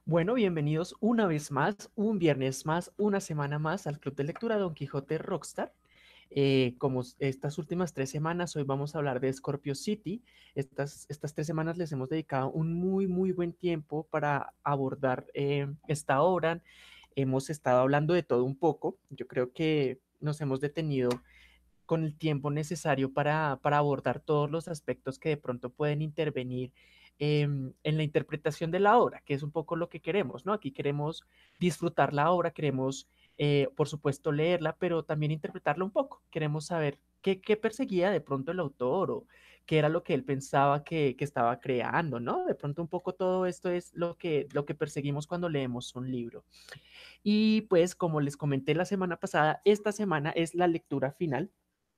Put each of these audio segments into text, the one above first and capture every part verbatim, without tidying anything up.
Bueno, bienvenidos una vez más, un viernes más, una semana más al Club de Lectura Don Quijote Rockstar. Eh, como s- estas últimas tres semanas, hoy vamos a hablar de Scorpio City. Estas, estas tres semanas les hemos dedicado un muy, muy buen tiempo para abordar eh, esta obra. Hemos estado hablando de todo un poco. Yo creo que nos hemos detenido con el tiempo necesario para, para abordar todos los aspectos que de pronto pueden intervenir em, en la interpretación de la obra, que es un poco lo que queremos, ¿no? Aquí queremos disfrutar la obra, queremos, eh, por supuesto, leerla, pero también interpretarla un poco. Queremos saber qué, qué perseguía de pronto el autor o qué era lo que él pensaba que, que estaba creando, ¿no? De pronto un poco todo esto es lo que, lo que perseguimos cuando leemos un libro. Y pues, como les comenté la semana pasada, esta semana es la lectura final.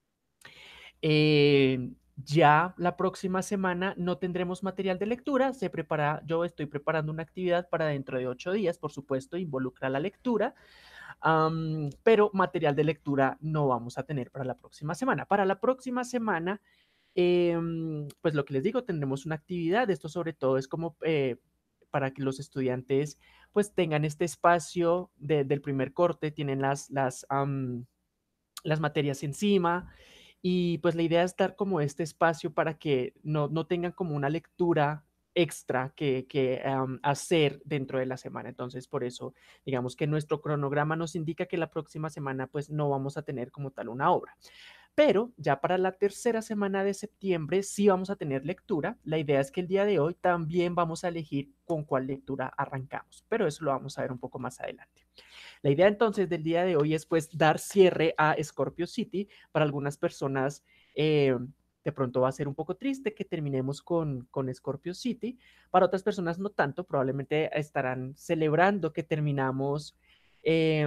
Eh, ya la próxima semana no tendremos material de lectura. Se prepara, yo estoy preparando una actividad para dentro de ocho días, por supuesto, involucra la lectura, am, pero material de lectura no vamos a tener para la próxima semana. Para la próxima semana, em, pues lo que les digo, tendremos una actividad. Esto sobre todo es como eh, para que los estudiantes pues tengan este espacio de- del primer corte, tienen las, las, am, las materias encima y pues la idea es dar como este espacio para que no, no tengan como una lectura extra que, que um, hacer dentro de la semana. Entonces, por eso, digamos que nuestro cronograma nos indica que la próxima semana pues no vamos a tener como tal una obra. Pero ya para la tercera semana de septiembre sí vamos a tener lectura. La idea es que el día de hoy también vamos a elegir con cuál lectura arrancamos, pero eso lo vamos a ver un poco más adelante. La idea entonces del día de hoy es pues dar cierre a Scorpio City. Para algunas personas eh, de pronto va a ser un poco triste que terminemos con, con Scorpio City. Para otras personas no tanto, probablemente estarán celebrando que terminamos eh,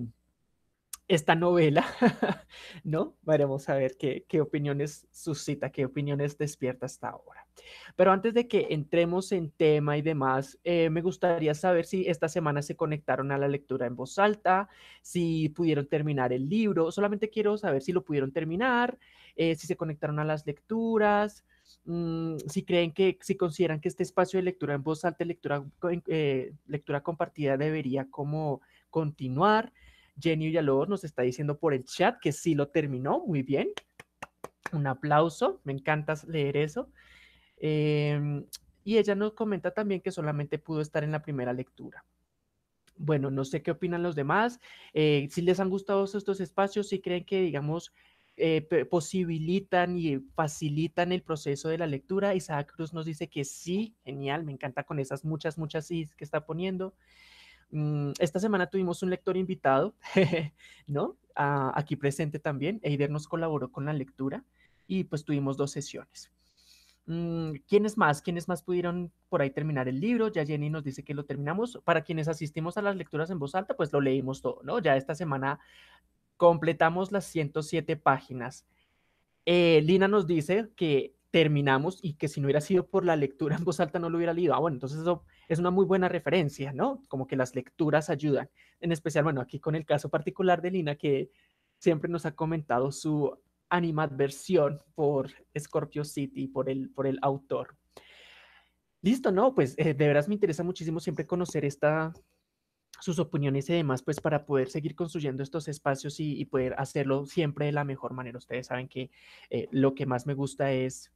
esta novela, ¿no? Veremos a ver qué, qué opiniones suscita, qué opiniones despierta hasta ahora. Pero antes de que entremos en tema y demás, eh, me gustaría saber si esta semana se conectaron a la lectura en voz alta, si pudieron terminar el libro. Solamente quiero saber si lo pudieron terminar, eh, si se conectaron a las lecturas, mmm, si creen que, si consideran que este espacio de lectura en voz alta, lectura, eh, lectura compartida debería como continuar. Jenny Villalobos nos está diciendo por el chat que sí lo terminó, muy bien. Un aplauso, me encanta leer eso. Eh, y ella nos comenta también que solamente pudo estar en la primera lectura. Bueno, no sé qué opinan los demás, eh, si les han gustado estos espacios, si creen que, digamos, eh, posibilitan y facilitan el proceso de la lectura. Isaac Cruz nos dice que sí, genial, me encanta con esas muchas, muchas sí que está poniendo. Mm, esta semana tuvimos un lector invitado, ¿no? Ah, aquí presente también. Eider nos colaboró con la lectura y pues tuvimos dos sesiones. Mm, ¿quiénes más? ¿Quiénes más pudieron por ahí terminar el libro? Ya Jenny nos dice que lo terminamos. Para quienes asistimos a las lecturas en voz alta, pues lo leímos todo, ¿no? Ya esta semana completamos las ciento siete páginas. Eh, Lina nos dice que terminamos y que si no hubiera sido por la lectura en voz alta no lo hubiera leído. Ah, bueno, entonces eso es una muy buena referencia, ¿no? Como que las lecturas ayudan. En especial, bueno, aquí con el caso particular de Lina, que siempre nos ha comentado su animadversión por Scorpio City, por el, por el autor. Listo, ¿no? Pues eh, de veras me interesa muchísimo siempre conocer esta, sus opiniones y demás, pues para poder seguir construyendo estos espacios y, y poder hacerlo siempre de la mejor manera. Ustedes saben que eh, lo que más me gusta es,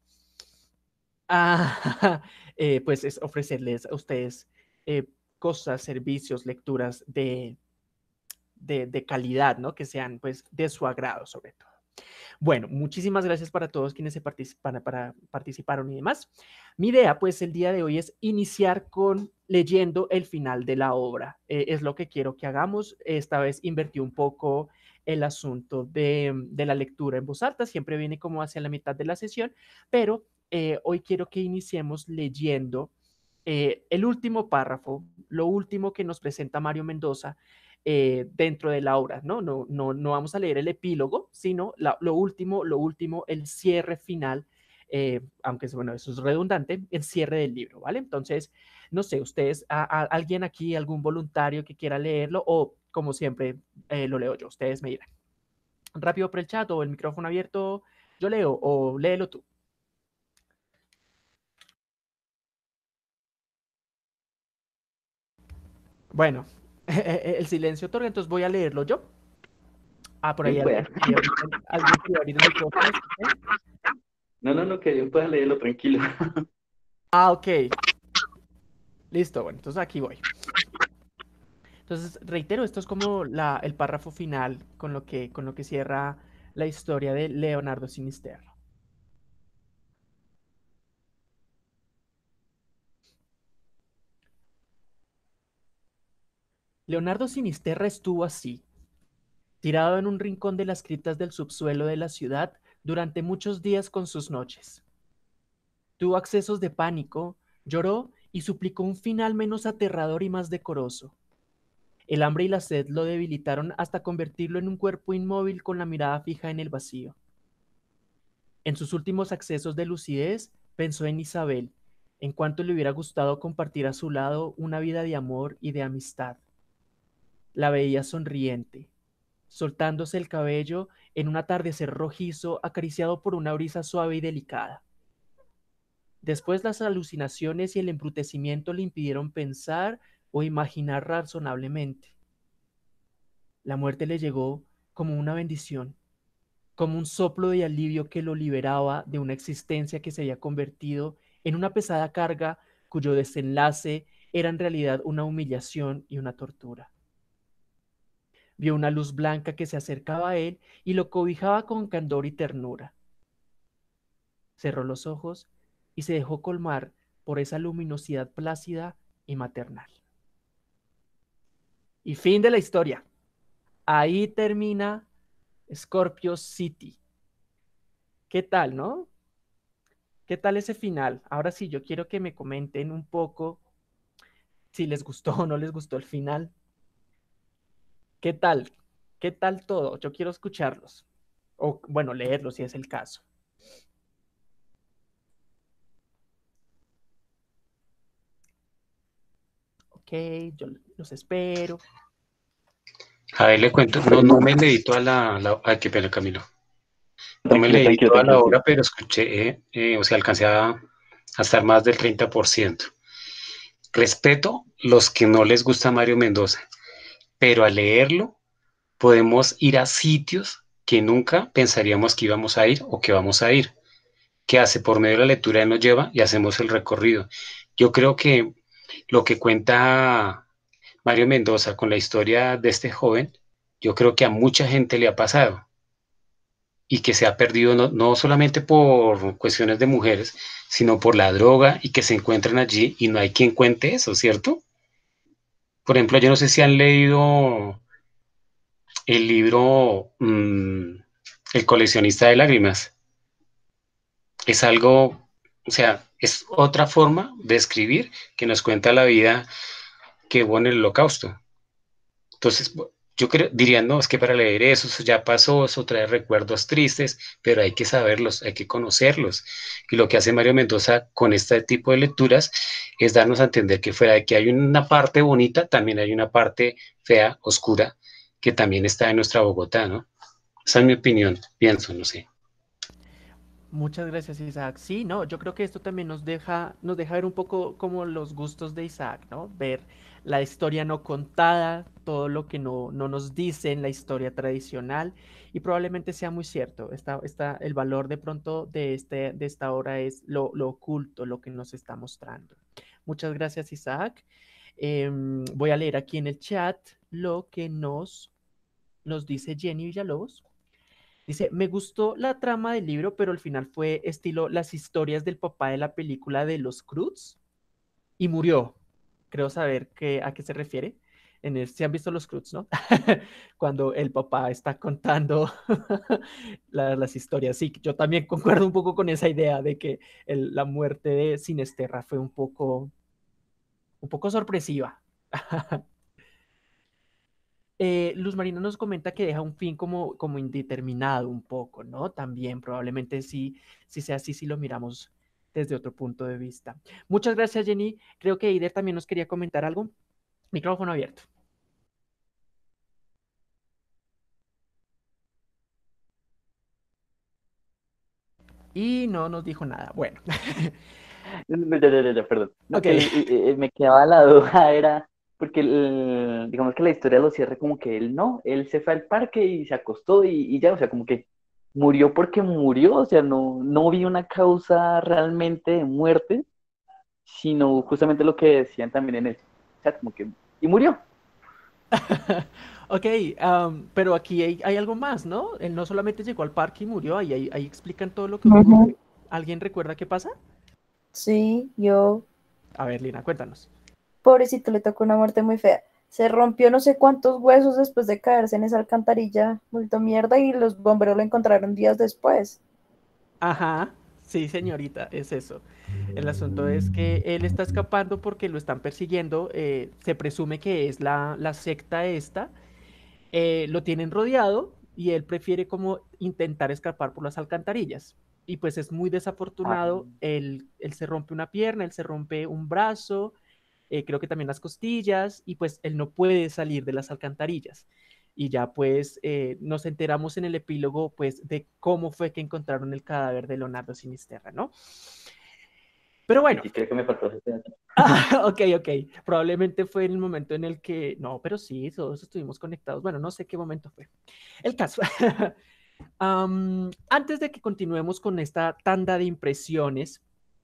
ah, eh, pues es ofrecerles a ustedes eh, cosas, servicios, lecturas de, de, de calidad, ¿no? Que sean pues de su agrado sobre todo. Bueno, muchísimas gracias para todos quienes se participan, para, participaron y demás. Mi idea, pues, el día de hoy es iniciar con leyendo el final de la obra. Eh, es lo que quiero que hagamos. Esta vez invertí un poco el asunto de, de la lectura en voz alta. Siempre viene como hacia la mitad de la sesión, pero eh, hoy quiero que iniciemos leyendo eh, el último párrafo, lo último que nos presenta Mario Mendoza eh, dentro de la obra, ¿no? No, no, no vamos a leer el epílogo, sino la, lo último, lo último, el cierre final, eh, aunque bueno, eso es redundante, el cierre del libro, ¿vale? Entonces, no sé, ustedes, a, a, alguien aquí, algún voluntario que quiera leerlo o como siempre eh, lo leo yo, ustedes me dirán. Rápido por el chat o el micrófono abierto, yo leo o léelo tú. Bueno, el silencio otorga, entonces voy a leerlo yo. Ah, por ahí Bien alguien pueda. quería abrir el, alguien quería abrir el micrófono, escuché. No, no, no, que bien pueda leerlo tranquilo. Ah, ok. Listo, bueno, entonces aquí voy. Entonces, reitero, esto es como la, el párrafo final con lo que, con lo que cierra la historia de Leonardo Sinisterra. Leonardo Sinisterra estuvo así, tirado en un rincón de las criptas del subsuelo de la ciudad durante muchos días con sus noches. Tuvo accesos de pánico, lloró y suplicó un final menos aterrador y más decoroso. El hambre y la sed lo debilitaron hasta convertirlo en un cuerpo inmóvil con la mirada fija en el vacío. En sus últimos accesos de lucidez, pensó en Isabel, en cuanto le hubiera gustado compartir a su lado una vida de amor y de amistad. La veía sonriente, soltándose el cabello en un atardecer rojizo acariciado por una brisa suave y delicada. Después las alucinaciones y el embrutecimiento le impidieron pensar o imaginar razonablemente. La muerte le llegó como una bendición, como un soplo de alivio que lo liberaba de una existencia que se había convertido en una pesada carga cuyo desenlace era en realidad una humillación y una tortura. Vio una luz blanca que se acercaba a él y lo cobijaba con candor y ternura. Cerró los ojos y se dejó colmar por esa luminosidad plácida y maternal. Y fin de la historia. Ahí termina Scorpio City. ¿Qué tal, no? ¿Qué tal ese final? Ahora sí, yo quiero que me comenten un poco si les gustó o no les gustó el final. ¿Qué tal? ¿Qué tal todo? Yo quiero escucharlos. O, bueno, leerlos si es el caso. Ok, yo los espero. A ver, le cuento, no, no me leí toda la, la ay, qué pena, Camilo. No me Tranquilo, leí tranquilo, toda la tranquilo, sí. obra, pero escuché, eh, eh, o sea, alcancé a, a estar más del treinta por ciento. Respeto los que no les gusta Mario Mendoza, pero al leerlo podemos ir a sitios que nunca pensaríamos que íbamos a ir o que vamos a ir. ¿Qué hace? Por medio de la lectura él nos lleva y hacemos el recorrido. Yo creo que lo que cuenta Mario Mendoza con la historia de este joven, yo creo que a mucha gente le ha pasado y que se ha perdido no, no solamente por cuestiones de mujeres, sino por la droga y que se encuentran allí y no hay quien cuente eso, ¿cierto? Por ejemplo, yo no sé si han leído el libro mmm, El coleccionista de lágrimas. Es algo, o sea, es otra forma de escribir que nos cuenta la vida que hubo en el holocausto. Entonces, yo creo, diría, no, es que para leer eso, eso ya pasó, eso trae recuerdos tristes, pero hay que saberlos, hay que conocerlos. Y lo que hace Mario Mendoza con este tipo de lecturas es darnos a entender que fuera de que hay una parte bonita, también hay una parte fea, oscura, que también está en nuestra Bogotá, ¿no? Esa es mi opinión, pienso, no sé. Muchas gracias, Isaac. Sí, no, yo creo que esto también nos deja, nos deja ver un poco como los gustos de Isaac, ¿no? Ver la historia no contada, todo lo que no, no nos dice en la historia tradicional, y probablemente sea muy cierto. Esta, esta, el valor de pronto de, este, de esta obra es lo, lo oculto, lo que nos está mostrando. Muchas gracias, Isaac. Em, voy a leer aquí en el chat lo que nos, nos dice Jenny Villalobos. Dice, me gustó la trama del libro, pero al final fue estilo las historias del papá de la película de los Cruz y murió. Creo saber que, a qué se refiere. En el, ¿se han visto los Cruz, no? Cuando el papá está contando la- las historias. Sí, yo también concuerdo un poco con esa idea de que el- la muerte de Sinesterra fue un poco, un poco sorpresiva. Eh, Luz Marina nos comenta que deja un fin como, como indeterminado un poco, ¿no? También probablemente sí, sí sea así si lo miramos desde otro punto de vista. Muchas gracias, Jenny. Creo que Eider también nos quería comentar algo. Micrófono abierto. Y no nos dijo nada. Bueno, No, ya, ya, ya, ya, perdón. No, ok. que el- eh, eh, me quedaba la duda, era. porque el- digamos que la historia lo cierra como que él no, él se fue al parque y se acostó y, y ya, o sea, como que murió porque murió, o sea, no, no vi una causa realmente de muerte, sino justamente lo que decían también en el chat, como que, y murió. Ok, am, pero aquí hay, hay algo más, ¿no? Él no solamente llegó al parque y murió, ahí, ahí, ahí explican todo lo que Ujú. ocurre. ¿Alguien recuerda qué pasa? Sí, yo, A ver, Lina, cuéntanos. pobrecito, le tocó una muerte muy fea. Se rompió no sé cuántos huesos después de caerse en esa alcantarilla, vuelto mierda, y los bomberos lo encontraron días después. Ajá, sí, señorita, es eso. El asunto es que él está escapando porque lo están persiguiendo. Eh, se presume que es la, la secta esta. Eh, lo tienen rodeado y él prefiere como intentar escapar por las alcantarillas. Y pues es muy Ah, desafortunado. Él, él se rompe una pierna, él se rompe un brazo, eh, creo que también las costillas, y pues él no puede salir de las alcantarillas. Y ya pues eh, nos enteramos en el epílogo pues de cómo fue que encontraron el cadáver de Leonardo Sinisterra, ¿no? Pero y bueno, sí creo que me faltó ese pedazo. ah, ok, ok. Probablemente fue en el momento en el que, no, pero sí, todos estuvimos conectados. Bueno, no sé qué momento fue. El caso. Am, antes de que continuemos con esta tanda de impresiones,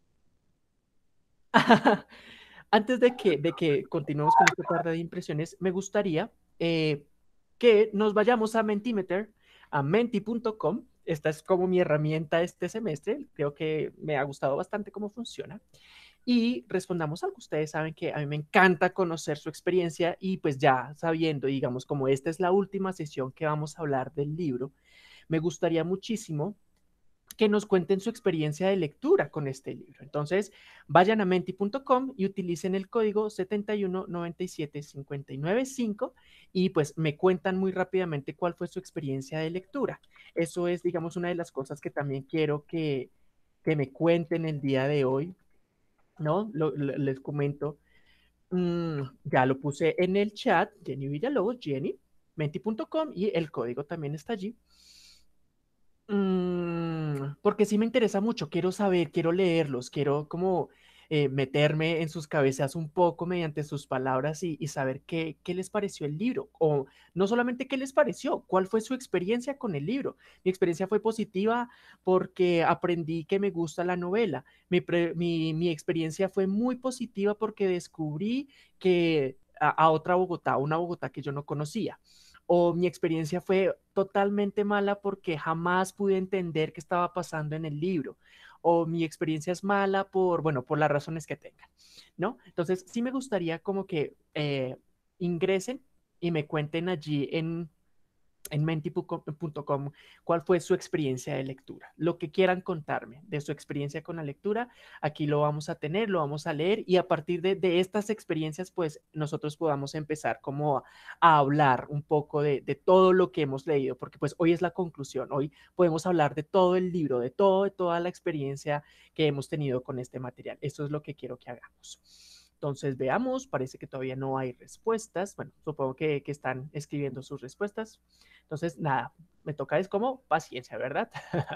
antes de que, de que continuemos con esta tanda de impresiones, me gustaría eh, que nos vayamos a Mentimeter, a menti punto com. Esta es como mi herramienta este semestre. Creo que me ha gustado bastante cómo funciona. Y respondamos algo. Ustedes saben que a mí me encanta conocer su experiencia y pues ya sabiendo, digamos, como esta es la última sesión que vamos a hablar del libro, me gustaría muchísimo que nos cuenten su experiencia de lectura con este libro. Entonces, vayan a menti punto com y utilicen el código setenta y uno noventa y siete cincuenta y nueve cinco y pues me cuentan muy rápidamente cuál fue su experiencia de lectura. Eso es, digamos, una de las cosas que también quiero que, que me cuenten el día de hoy, ¿no? Lo, lo, les comento. Mm, ya lo puse en el chat, Jenny Villalobos, Jenny, menti punto com y el código también está allí. Mm, porque sí me interesa mucho, quiero saber, quiero leerlos, quiero como eh, meterme en sus cabezas un poco mediante sus palabras y, y saber qué, qué les pareció el libro, o no solamente qué les pareció, cuál fue su experiencia con el libro. Mi experiencia fue positiva porque aprendí que me gusta la novela. Mi, pre- mi, mi experiencia fue muy positiva porque descubrí que a, a otra Bogotá, una Bogotá que yo no conocía, o mi experiencia fue totalmente mala porque jamás pude entender qué estaba pasando en el libro, o mi experiencia es mala por, bueno, por las razones que tengan, ¿no? Entonces, sí me gustaría como que eh, ingresen y me cuenten allí en en menti punto com cuál fue su experiencia de lectura. Lo que quieran contarme de su experiencia con la lectura, aquí lo vamos a tener, lo vamos a leer y a partir de, de estas experiencias, pues nosotros podamos empezar como a, a hablar un poco de, de, todo lo que hemos leído, porque pues hoy es la conclusión, hoy podemos hablar de todo el libro, de todo, de toda la experiencia que hemos tenido con este material. Eso es lo que quiero que hagamos. Entonces veamos, parece que todavía no hay respuestas. Bueno, supongo que, que están escribiendo sus respuestas. Entonces, nada, me toca es como paciencia, ¿verdad?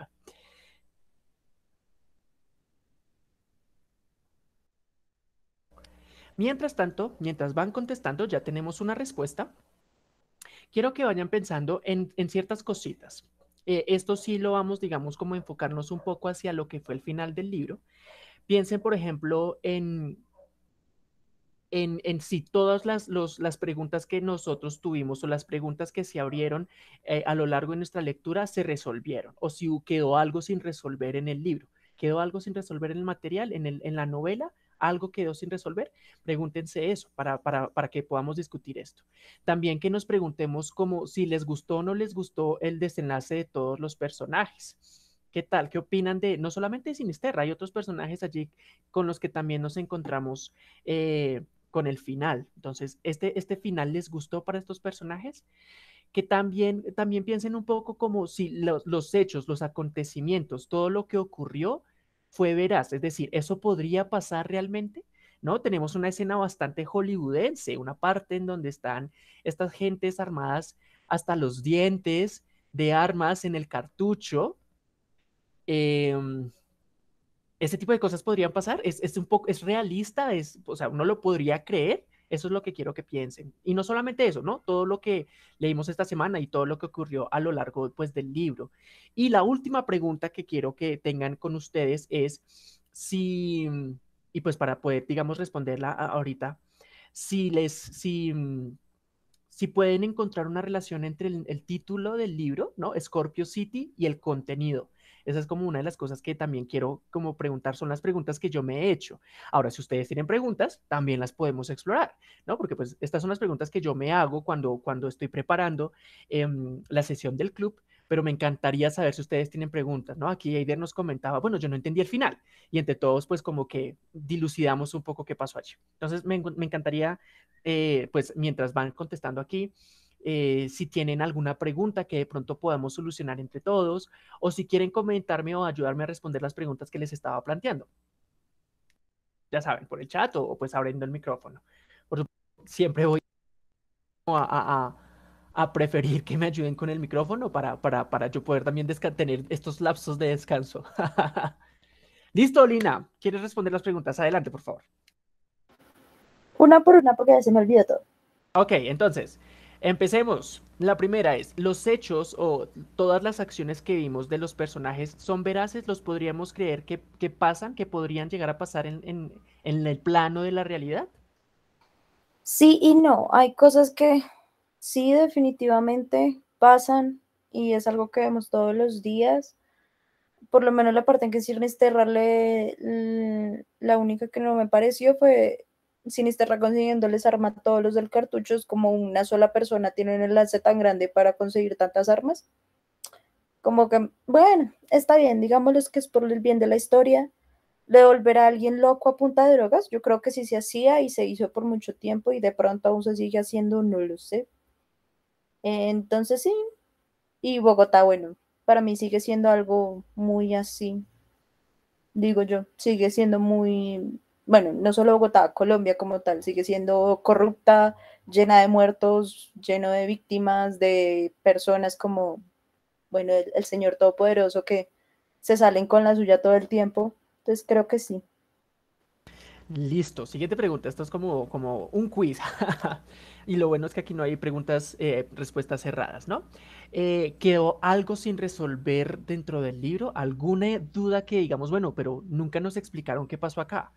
Mientras tanto, mientras van contestando, ya tenemos una respuesta. Quiero que vayan pensando en, en ciertas cositas. Eh, esto sí lo vamos, digamos, como enfocarnos un poco hacia lo que fue el final del libro. Piensen, por ejemplo, en en, en sí todas las, los, las preguntas que nosotros tuvimos o las preguntas que se abrieron eh, a lo largo de nuestra lectura se resolvieron o si quedó algo sin resolver en el libro, quedó algo sin resolver en el material, en, el, en la novela, algo quedó sin resolver, pregúntense eso para, para, para que podamos discutir esto. También que nos preguntemos como si les gustó o no les gustó el desenlace de todos los personajes. ¿Qué tal? ¿Qué opinan de, no solamente de Sinisterra, hay otros personajes allí con los que también nos encontramos eh, con el final. Entonces, este, este final les gustó para estos personajes, que también, también piensen un poco como si los, los hechos, los acontecimientos, todo lo que ocurrió fue veraz, es decir, ¿eso podría pasar realmente? ¿No? Tenemos una escena bastante hollywoodense, una parte en donde están estas gentes armadas hasta los dientes de armas en el cartucho. Eh, ese tipo de cosas podrían pasar, es, es un poco, es realista, es, o sea, uno lo podría creer, Eso es lo que quiero que piensen. Y no solamente eso, ¿no? Todo lo que leímos esta semana y todo lo que ocurrió a lo largo, pues, del libro. Y la última pregunta que quiero que tengan con ustedes es si, y pues para poder, digamos, responderla a- ahorita, si les, si, mm, si pueden encontrar una relación entre el, el título del libro, ¿no? Scorpio City y el contenido. Esa es como una de las cosas que también quiero como preguntar, son las preguntas que yo me he hecho. Ahora, si ustedes tienen preguntas, también las podemos explorar, ¿no? Porque pues estas son las preguntas que yo me hago cuando, cuando estoy preparando em, la sesión del club, pero me encantaría saber si ustedes tienen preguntas, ¿no? Aquí Eider nos comentaba, bueno, yo no entendí el final, y entre todos pues como que dilucidamos un poco qué pasó allí. Entonces me, me encantaría eh, pues mientras van contestando aquí, eh, si tienen alguna pregunta que de pronto podamos solucionar entre todos, o si quieren comentarme o ayudarme a responder las preguntas que les estaba planteando. Ya saben, por el chat o, o pues abriendo el micrófono. Por supuesto, siempre voy a, a, a, a preferir que me ayuden con el micrófono para, para, para yo poder también tener estos lapsos de descanso. Listo, Lina. ¿Quieres responder las preguntas? Adelante, por favor. Una por una porque ya se me olvidó todo. Ok, entonces, empecemos. La primera es, ¿los hechos o todas las acciones que vimos de los personajes son veraces? ¿Los podríamos creer que, que pasan, que podrían llegar a pasar en, en, en el plano de la realidad? Sí y no. Hay cosas que sí definitivamente pasan y es algo que vemos todos los días. Por lo menos la parte en que Sinisterra le, l- la única que no me pareció fue Sinisterra consiguiéndoles arma a todos los del cartucho. Es como una sola persona tiene un enlace tan grande para conseguir tantas armas. Como que, bueno, está bien, digámosles que es por el bien de la historia. Devolver a alguien loco a punta de drogas, yo creo que sí se hacía y se hizo por mucho tiempo y de pronto aún se sigue haciendo, no lo sé. Entonces sí, y Bogotá, bueno, para mí sigue siendo algo muy así, digo yo, sigue siendo muy, bueno, no solo Bogotá, Colombia como tal, sigue siendo corrupta, llena de muertos, lleno de víctimas, de personas como, bueno, el, el Señor Todopoderoso que se salen con la suya todo el tiempo. Entonces creo que sí. Listo, siguiente pregunta. Esto es como, como un quiz. Y lo bueno es que aquí no hay preguntas, eh, respuestas cerradas, ¿no? Eh, ¿quedó algo sin resolver dentro del libro? ¿Alguna duda que digamos, bueno, pero nunca nos explicaron qué pasó acá?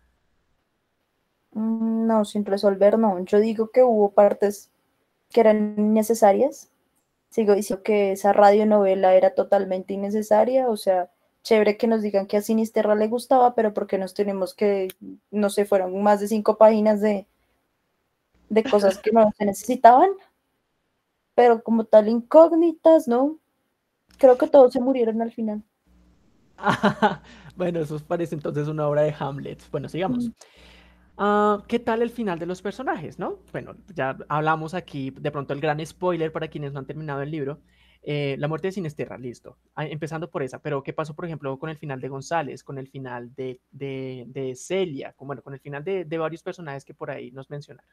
Mm, No, sin resolver, no. Yo digo que hubo partes que eran innecesarias. Sigo diciendo que esa radionovela era totalmente innecesaria. O sea, chévere que nos digan que a Sinisterra le gustaba, pero porque nos tenemos que, no sé, fueron más de cinco páginas de, de cosas que no se necesitaban, pero como tal incógnitas, ¿no? Creo que todos se murieron al final. Bueno, eso parece entonces una obra de Hamlet. Bueno, sigamos. Mm, Ah, ¿qué tal el final de los personajes, no? Bueno, ya hablamos aquí, de pronto el gran spoiler para quienes no han terminado el libro, eh, la muerte de Sinisterra, listo. Ah, empezando por esa, pero ¿qué pasó, por ejemplo, con el final de González, con el final de, de, de Celia, con, bueno, con el final de, de varios personajes que por ahí nos mencionaron?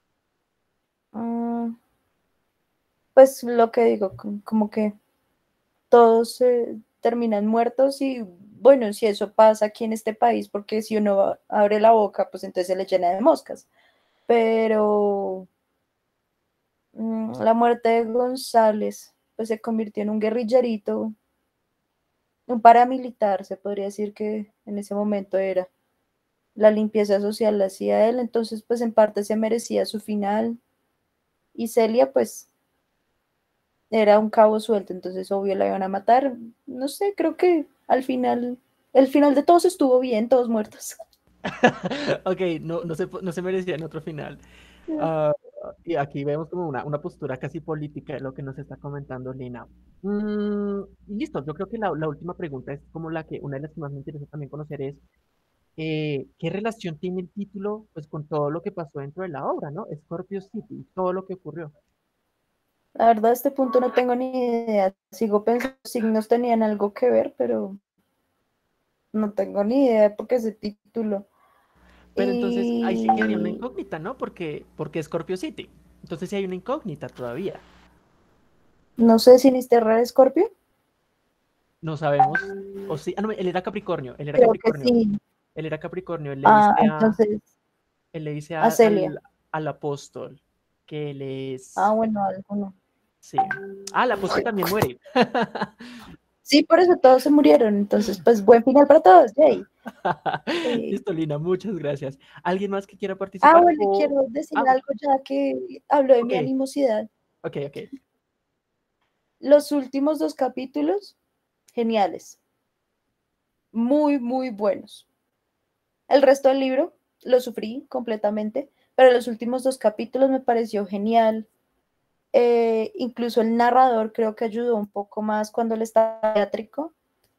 mm, Pues lo que digo, com- como que todos eh, terminan muertos y bueno, si eso pasa aquí en este país, porque si uno va- abre la boca, pues entonces se le llena de moscas. Pero mm, la muerte de González, pues se convirtió en un guerrillerito, un paramilitar, se podría decir que en ese momento era. La limpieza social la hacía él, entonces pues en parte se merecía su final. Y Celia, pues era un cabo suelto, entonces obvio la iban a matar. No sé, creo que al final, el final de todos estuvo bien, todos muertos. Ok, no, no se, no se merecía en otro final. Ah, y aquí vemos como una, una postura casi política de lo que nos está comentando Lina. Mm, y listo, yo creo que la, la última pregunta es como la que, una de las que más me interesa también conocer es, eh, ¿qué relación tiene el título pues con todo lo que pasó dentro de la obra, ¿no? Scorpio City, todo lo que ocurrió. La verdad, a este punto no tengo ni idea. Sigo pensando que los signos tenían algo que ver, pero no tengo ni idea porque ese título. Pero entonces ahí sí quedaría una Y incógnita, ¿no? Porque, porque Scorpio City. Entonces sí hay una incógnita todavía. no sé si Sinisterra era Escorpio. No sabemos. O sí, ah, no, él era Capricornio, él era Creo que Capricornio, sí. él era Capricornio, él le Ah, dice a, entonces él le dice a a- Celia. al, al apóstol, que él Ah, es... bueno, alguno. Sí. Ah, el apóstol también muere. Sí, por eso todos se murieron. Entonces, pues buen final para todos, yay. Eh, Listo, Lina, muchas gracias. ¿Alguien más que quiera ah, participar? bueno, y O... quiero decir Ah, algo ya que habló de ok, mi animosidad. ok, ok. Los últimos dos capítulos, geniales. Muy, muy buenos. El resto del libro lo sufrí completamente, pero los últimos dos capítulos me pareció genial. Eh, incluso el narrador creo que ayudó un poco más cuando él estaba teátrico.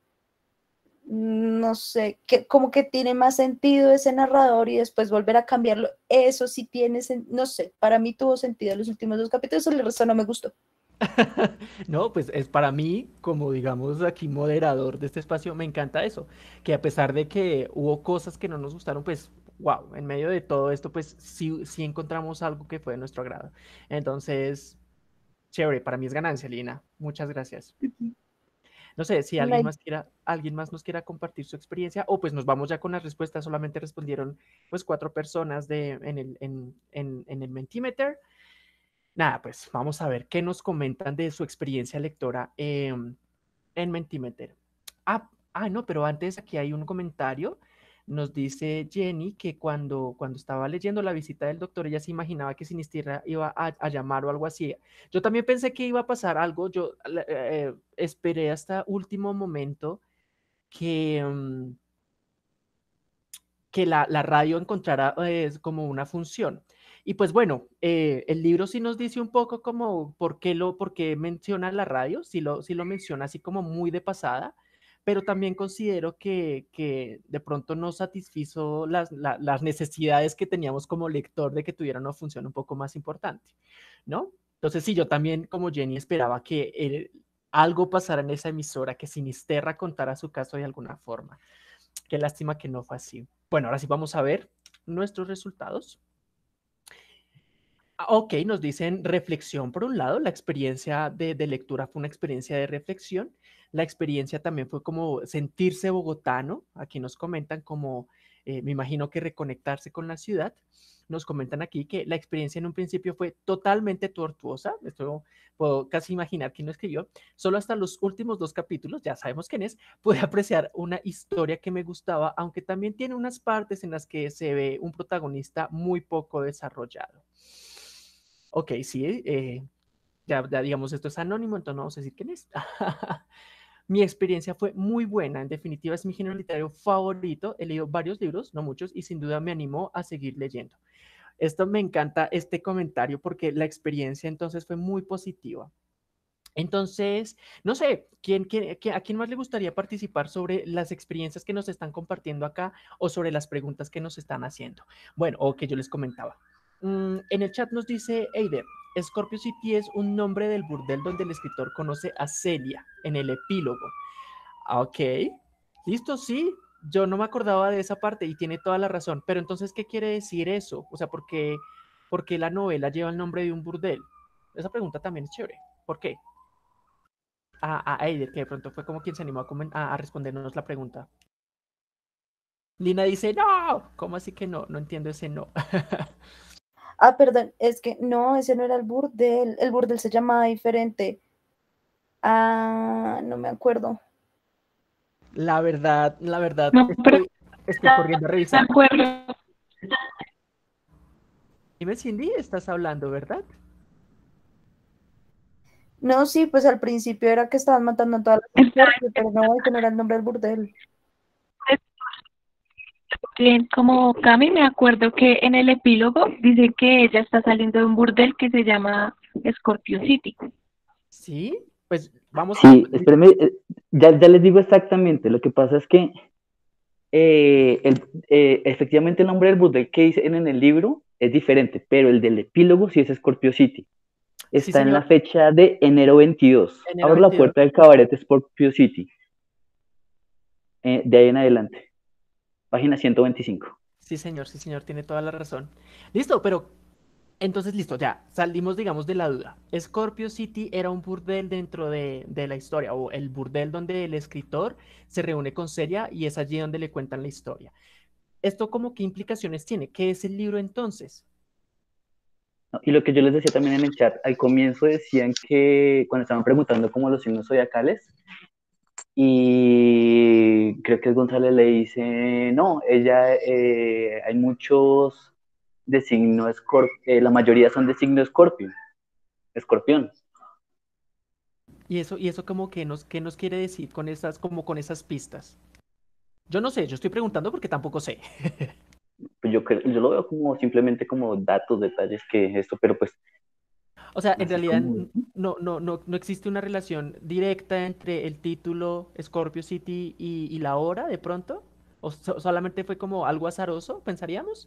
No sé, que como que tiene más sentido ese narrador y después volver a cambiarlo. Eso sí tiene, sen- no sé, para mí tuvo sentido los últimos dos capítulos, el resto no me gustó. No, pues es para mí, como digamos aquí moderador de este espacio, me encanta eso, que a pesar de que hubo cosas que no nos gustaron, pues, wow, en medio de todo esto, pues sí, sí encontramos algo que fue de nuestro agrado. Entonces, chévere, para mí es ganancia, Lina. Muchas gracias. No sé si No alguien hay- más quiera, alguien más nos quiera compartir su experiencia, o pues nos vamos ya con las respuestas. Solamente respondieron pues cuatro personas de, en el, en, en, en el Mentimeter. Nada, pues vamos a ver qué nos comentan de su experiencia lectora eh, en Mentimeter. Ah, ah, no, pero antes aquí hay un comentario. Nos dice Jenny que cuando, cuando estaba leyendo La visita del doctor, ella se imaginaba que Sinisterra iba a, a llamar o algo así. Yo también pensé que iba a pasar algo. Yo eh, eh, esperé hasta último momento que, um, que la, la radio encontrara eh, como una función. Y pues bueno, eh, el libro sí nos dice un poco como por qué, lo, por qué menciona la radio, sí lo, sí lo menciona así como muy de pasada, pero también considero que, que de pronto no satisfizo las, la, las necesidades que teníamos como lector de que tuviera una función un poco más importante, ¿no? Entonces sí, yo también como Jenny esperaba que eh, algo pasara en esa emisora, que Sinisterra contara su caso de alguna forma. Qué lástima que no fue así. Bueno, ahora sí vamos a ver nuestros resultados. Ah, ok, nos dicen reflexión por un lado, la experiencia de, de lectura fue una experiencia de reflexión, la experiencia también fue como sentirse bogotano, aquí nos comentan como, eh, me imagino que reconectarse con la ciudad, nos comentan aquí que la experiencia en un principio fue totalmente tortuosa, esto puedo casi imaginar quién lo escribió, solo hasta los últimos dos capítulos, ya sabemos quién es, pude apreciar una historia que me gustaba, aunque también tiene unas partes en las que se ve un protagonista muy poco desarrollado. Ok, sí, eh, ya, ya digamos esto es anónimo, entonces no vamos a decir quién es. Mi experiencia fue muy buena, en definitiva es mi género literario favorito, he leído varios libros, no muchos, y sin duda me animó a seguir leyendo. Esto me encanta, este comentario, porque la experiencia entonces fue muy positiva. Entonces, no sé, ¿quién, quién- quién- ¿a quién más le gustaría participar sobre las experiencias que nos están compartiendo acá o sobre las preguntas que nos están haciendo? Bueno, o que yo les comentaba. Mm, en el chat nos dice Eider, Scorpio City es un nombre del burdel donde el escritor conoce a Celia en el epílogo. Ah, ok, listo, sí. Yo no me acordaba de esa parte y tiene toda la razón. Pero entonces, ¿qué quiere decir eso? O sea, ¿por qué, por qué la novela lleva el nombre de un burdel? Esa pregunta también es chévere. ¿Por qué? A, a Eider, que de pronto fue como quien se animó a, comen- a, a respondernos la pregunta. Lina dice, no, ¿cómo así que no? No entiendo ese no. Ah, perdón, es que no, ese no era el burdel. El burdel se llamaba diferente. Ah, no me acuerdo. La verdad, la verdad, No, pero estoy, estoy corriendo a de revisar. acuerdo. Dime, Cindy, estás hablando, ¿verdad? No, sí, pues al principio era que estaban matando a todas las Scorpio, pero no, ese no era el nombre del burdel. Bien, como Cami, me acuerdo que en el epílogo dice que ella está saliendo de un burdel que se llama Scorpio City. Sí, pues vamos a... Sí, espérame, eh, ya, ya les digo exactamente. Lo que pasa es que eh, el- eh, efectivamente el nombre del burdel que dicen en el libro es diferente, pero el del epílogo sí es Scorpio City. Sí, Está en la señor, fecha de enero veintidós. enero Abro la veintidós. puerta del cabaret Scorpio City. Eh, de ahí en adelante. Página ciento veinticinco. Sí, señor, sí, señor, tiene toda la razón. Listo, pero entonces, listo, ya salimos, digamos, de la duda. Scorpio City era un burdel dentro de, de la historia, o el burdel donde el escritor se reúne con Celia y es allí donde le cuentan la historia. ¿Esto como qué implicaciones tiene? ¿Qué es el libro entonces? No, y lo que yo les decía también en el chat, al comienzo decían que cuando estaban preguntando como los signos zodiacales, y creo que González le dice, no, ella, eh, hay muchos de signo escorpio, la mayoría son de signo escorpio, escorpión. Y eso, y eso como que nos, ¿qué nos quiere decir con esas, como con esas pistas? Yo no sé, yo estoy preguntando porque tampoco sé. Pues yo, creo- yo lo veo como simplemente como datos, detalles que esto, pero pues O sea, en así realidad como... n- no, no, no, no existe una relación directa entre el título Scorpio City y, y la hora, de pronto. ¿O so- solamente fue como algo azaroso, pensaríamos?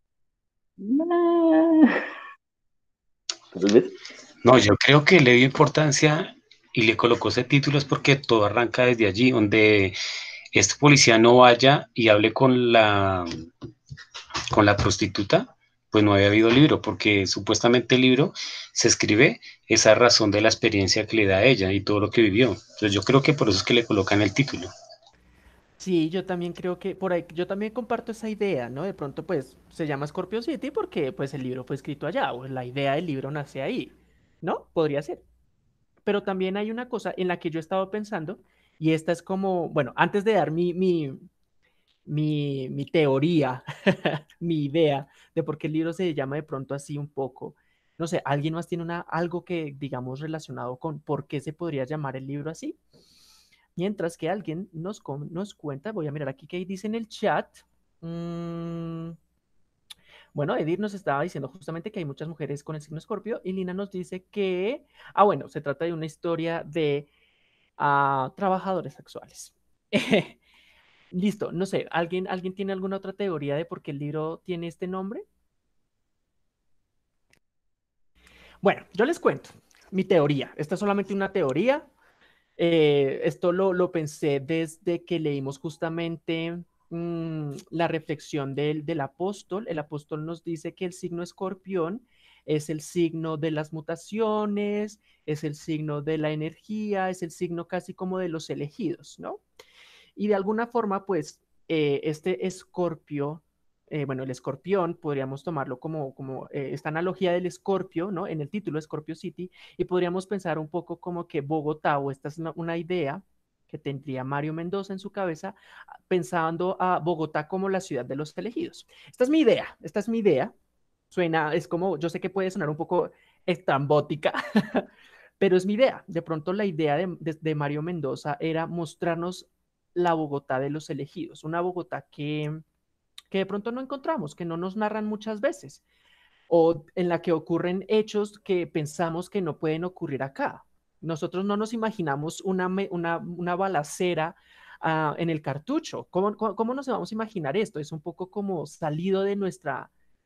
Ah, tal vez. No, yo creo que le dio importancia y le colocó ese título es porque todo arranca desde allí, donde este policía no vaya y hable con la, con la prostituta, pues no había habido libro, porque supuestamente el libro se escribe esa razón de la experiencia que le da a ella y todo lo que vivió. Entonces yo creo que por eso es que le colocan el título. Sí, yo también creo que por ahí, yo también comparto esa idea, ¿no? De pronto, pues, se llama Scorpio City porque, pues, el libro fue escrito allá, o la idea del libro nace ahí, ¿no? Podría ser. Pero también hay una cosa en la que yo he estado pensando, y esta es como, bueno, antes de dar mi, mi, mi, mi teoría, mi idea de por qué el libro se llama de pronto así un poco, no sé, ¿alguien más tiene una, algo que, digamos, relacionado con por qué se podría llamar el libro así? Mientras que alguien nos, com- nos cuenta, voy a mirar aquí qué dice en el chat. Mm, bueno, Edith nos estaba diciendo justamente que hay muchas mujeres con el signo Escorpio y Lina nos dice que, ah, bueno, se trata de una historia de ah, trabajadores sexuales. Listo, no sé, ¿alguien, ¿alguien tiene alguna otra teoría de por qué el libro tiene este nombre? Bueno, yo les cuento mi teoría. Esta es solamente una teoría. Eh, esto lo, lo pensé desde que leímos justamente mm, la reflexión del, del apóstol. El apóstol nos dice que el signo escorpión es el signo de las mutaciones, es el signo de la energía, es el signo casi como de los elegidos, ¿no? Y de alguna forma, pues, eh, este escorpio, eh, bueno, el escorpión, podríamos tomarlo como, como eh, esta analogía del escorpio, ¿no? En el título, Scorpio City, y podríamos pensar un poco como que Bogotá, o esta es una, una idea que tendría Mario Mendoza en su cabeza, pensando a Bogotá como la ciudad de los elegidos. Esta es mi idea, esta es mi idea. Suena, es como, yo sé que puede sonar un poco estrambótica, pero es mi idea. De pronto la idea de, de, de Mario Mendoza era mostrarnos la Bogotá de los elegidos, una Bogotá que, que de pronto no encontramos, que no nos narran muchas veces, o en la que ocurren hechos que pensamos que no pueden ocurrir acá. Nosotros no nos imaginamos una, una, una balacera uh, en el cartucho. ¿Cómo, cómo, ¿Cómo nos vamos a imaginar esto? Es un poco como salido de nuestra,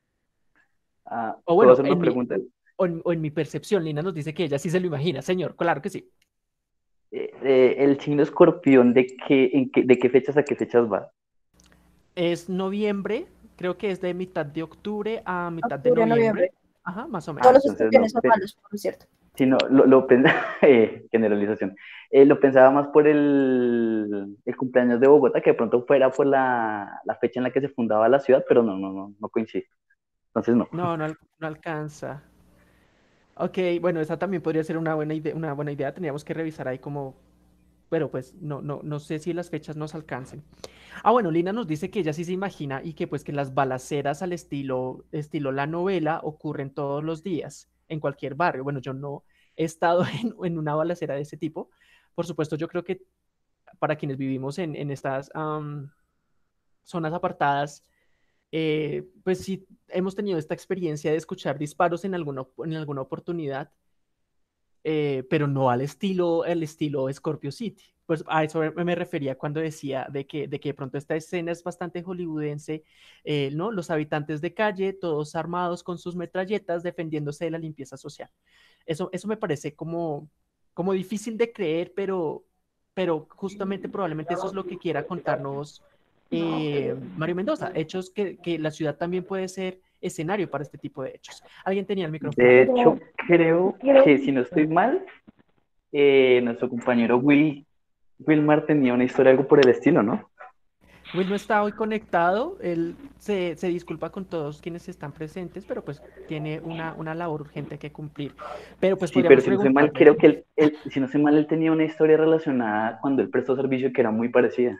Ah, o ¿puedo bueno, hacer una en mi, pregunta? o en, o en mi percepción, Lina nos dice que ella sí se lo imagina, señor, claro que sí. Eh, eh, el signo escorpión, ¿de qué, en qué, de qué fechas a qué fechas va? Es noviembre, creo que es de mitad de octubre a mitad de Octubre a noviembre. noviembre. Ajá, más o Ah, Todos los menos. entonces no, escorpiones son pe- malos, por cierto. sí, no, lo, lo pen- eh, generalización. Eh, lo pensaba más por el, el cumpleaños de Bogotá, que de pronto fuera por la, la fecha en la que se fundaba la ciudad, pero no, no, no, no coincide. Entonces no. No, no, al- no alcanza. Ok, bueno, esa también podría ser una buena idea, una buena idea. Tendríamos que revisar ahí como, pero pues no, no, no sé si las fechas nos alcancen. Ah, bueno, Lina nos dice que ella sí se imagina y que pues que las balaceras al estilo, estilo la novela ocurren todos los días en cualquier barrio. Bueno, yo no he estado en, en una balacera de ese tipo. Por supuesto, yo creo que para quienes vivimos en, en estas am, zonas apartadas, eh, pues sí hemos tenido esta experiencia de escuchar disparos en alguna, en alguna oportunidad, eh, pero no al estilo, el estilo Scorpio City. Pues a eso me me refería cuando decía de que, de que de pronto esta escena es bastante hollywoodense, eh, ¿no? Los habitantes de calle, todos armados con sus metralletas, defendiéndose de la limpieza social. Eso, eso me parece como, como difícil de creer, pero, pero justamente probablemente eso es lo que quiera contarnos eh, Mario Mendoza, hechos que, que la ciudad también puede ser escenario para este tipo de hechos. Alguien tenía el micrófono De abierto. hecho, creo que si no estoy mal, eh, nuestro compañero Will, Wilmar tenía una historia algo por el estilo, ¿no? Will no está hoy conectado, él se, se disculpa con todos quienes están presentes, pero pues tiene una, una labor urgente que cumplir. Pero pues Sí, pero podríamos si no soy mal, preguntarle. creo que él, él- si no soy mal, él tenía una historia relacionada cuando él prestó servicio que era muy parecida.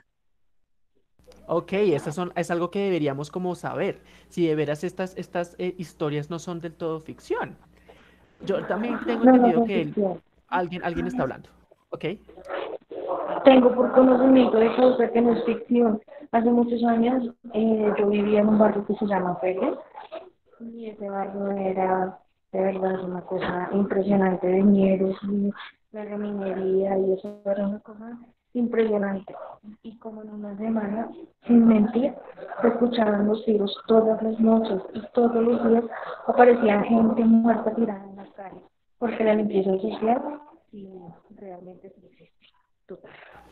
Ok, esas son, es algo que deberíamos como saber, si de veras estas, estas eh, historias no son del todo ficción. Yo también tengo No, no entendido son que él, ficción. alguien, alguien está hablando. Ok, Tengo por conocimiento de causa que no es ficción. Hace muchos años eh, yo vivía en un barrio que se llama Feria y ese barrio era de verdad una cosa impresionante de ñeros y la minería y eso era una cosa impresionante. Y como en una semana, sin mentir, se escuchaban los tiros todas las noches y todos los días aparecía gente muerta tirada en las calles, porque la limpieza social sí, realmente sí existe. Total.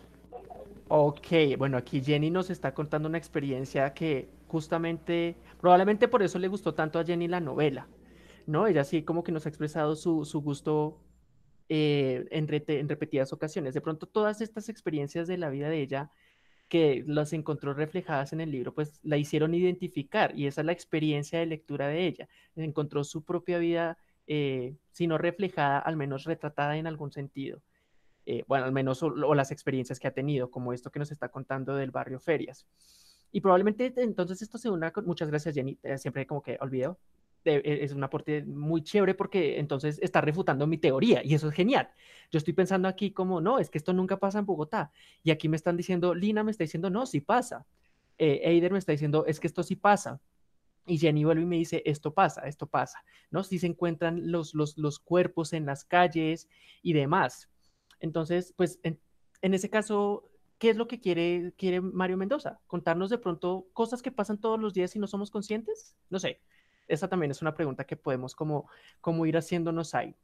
ok, bueno, aquí Jenny nos está contando una experiencia que justamente, probablemente por eso le gustó tanto a Jenny la novela, ¿no? Ella sí como que nos ha expresado su, su gusto eh, en, rete- en repetidas ocasiones. De pronto todas estas experiencias de la vida de ella que las encontró reflejadas en el libro, pues la hicieron identificar y esa es la experiencia de lectura de ella. Encontró su propia vida, eh, si no reflejada, al menos retratada en algún sentido. Eh, bueno, al menos o, o, las experiencias que ha tenido, como esto que nos está contando del barrio Ferias. Y probablemente entonces esto se una con, muchas gracias Jenny, eh, siempre como que olvido, de, es un aporte muy chévere porque entonces está refutando mi teoría y eso es genial. Yo estoy pensando aquí como, no, es que esto nunca pasa en Bogotá. Y aquí me están diciendo, Lina me está diciendo, no, sí pasa. Eh, Eider me está diciendo, es que esto sí pasa. Y Jenny vuelve y me dice, esto pasa, esto pasa, ¿no? Si se encuentran los, los, los cuerpos en las calles y demás. Entonces, pues en, en ese caso, ¿qué es lo que quiere, quiere Mario Mendoza? ¿Contarnos de pronto cosas que pasan todos los días y no somos conscientes? No sé, esa también es una pregunta que podemos como, como ir haciéndonos ahí.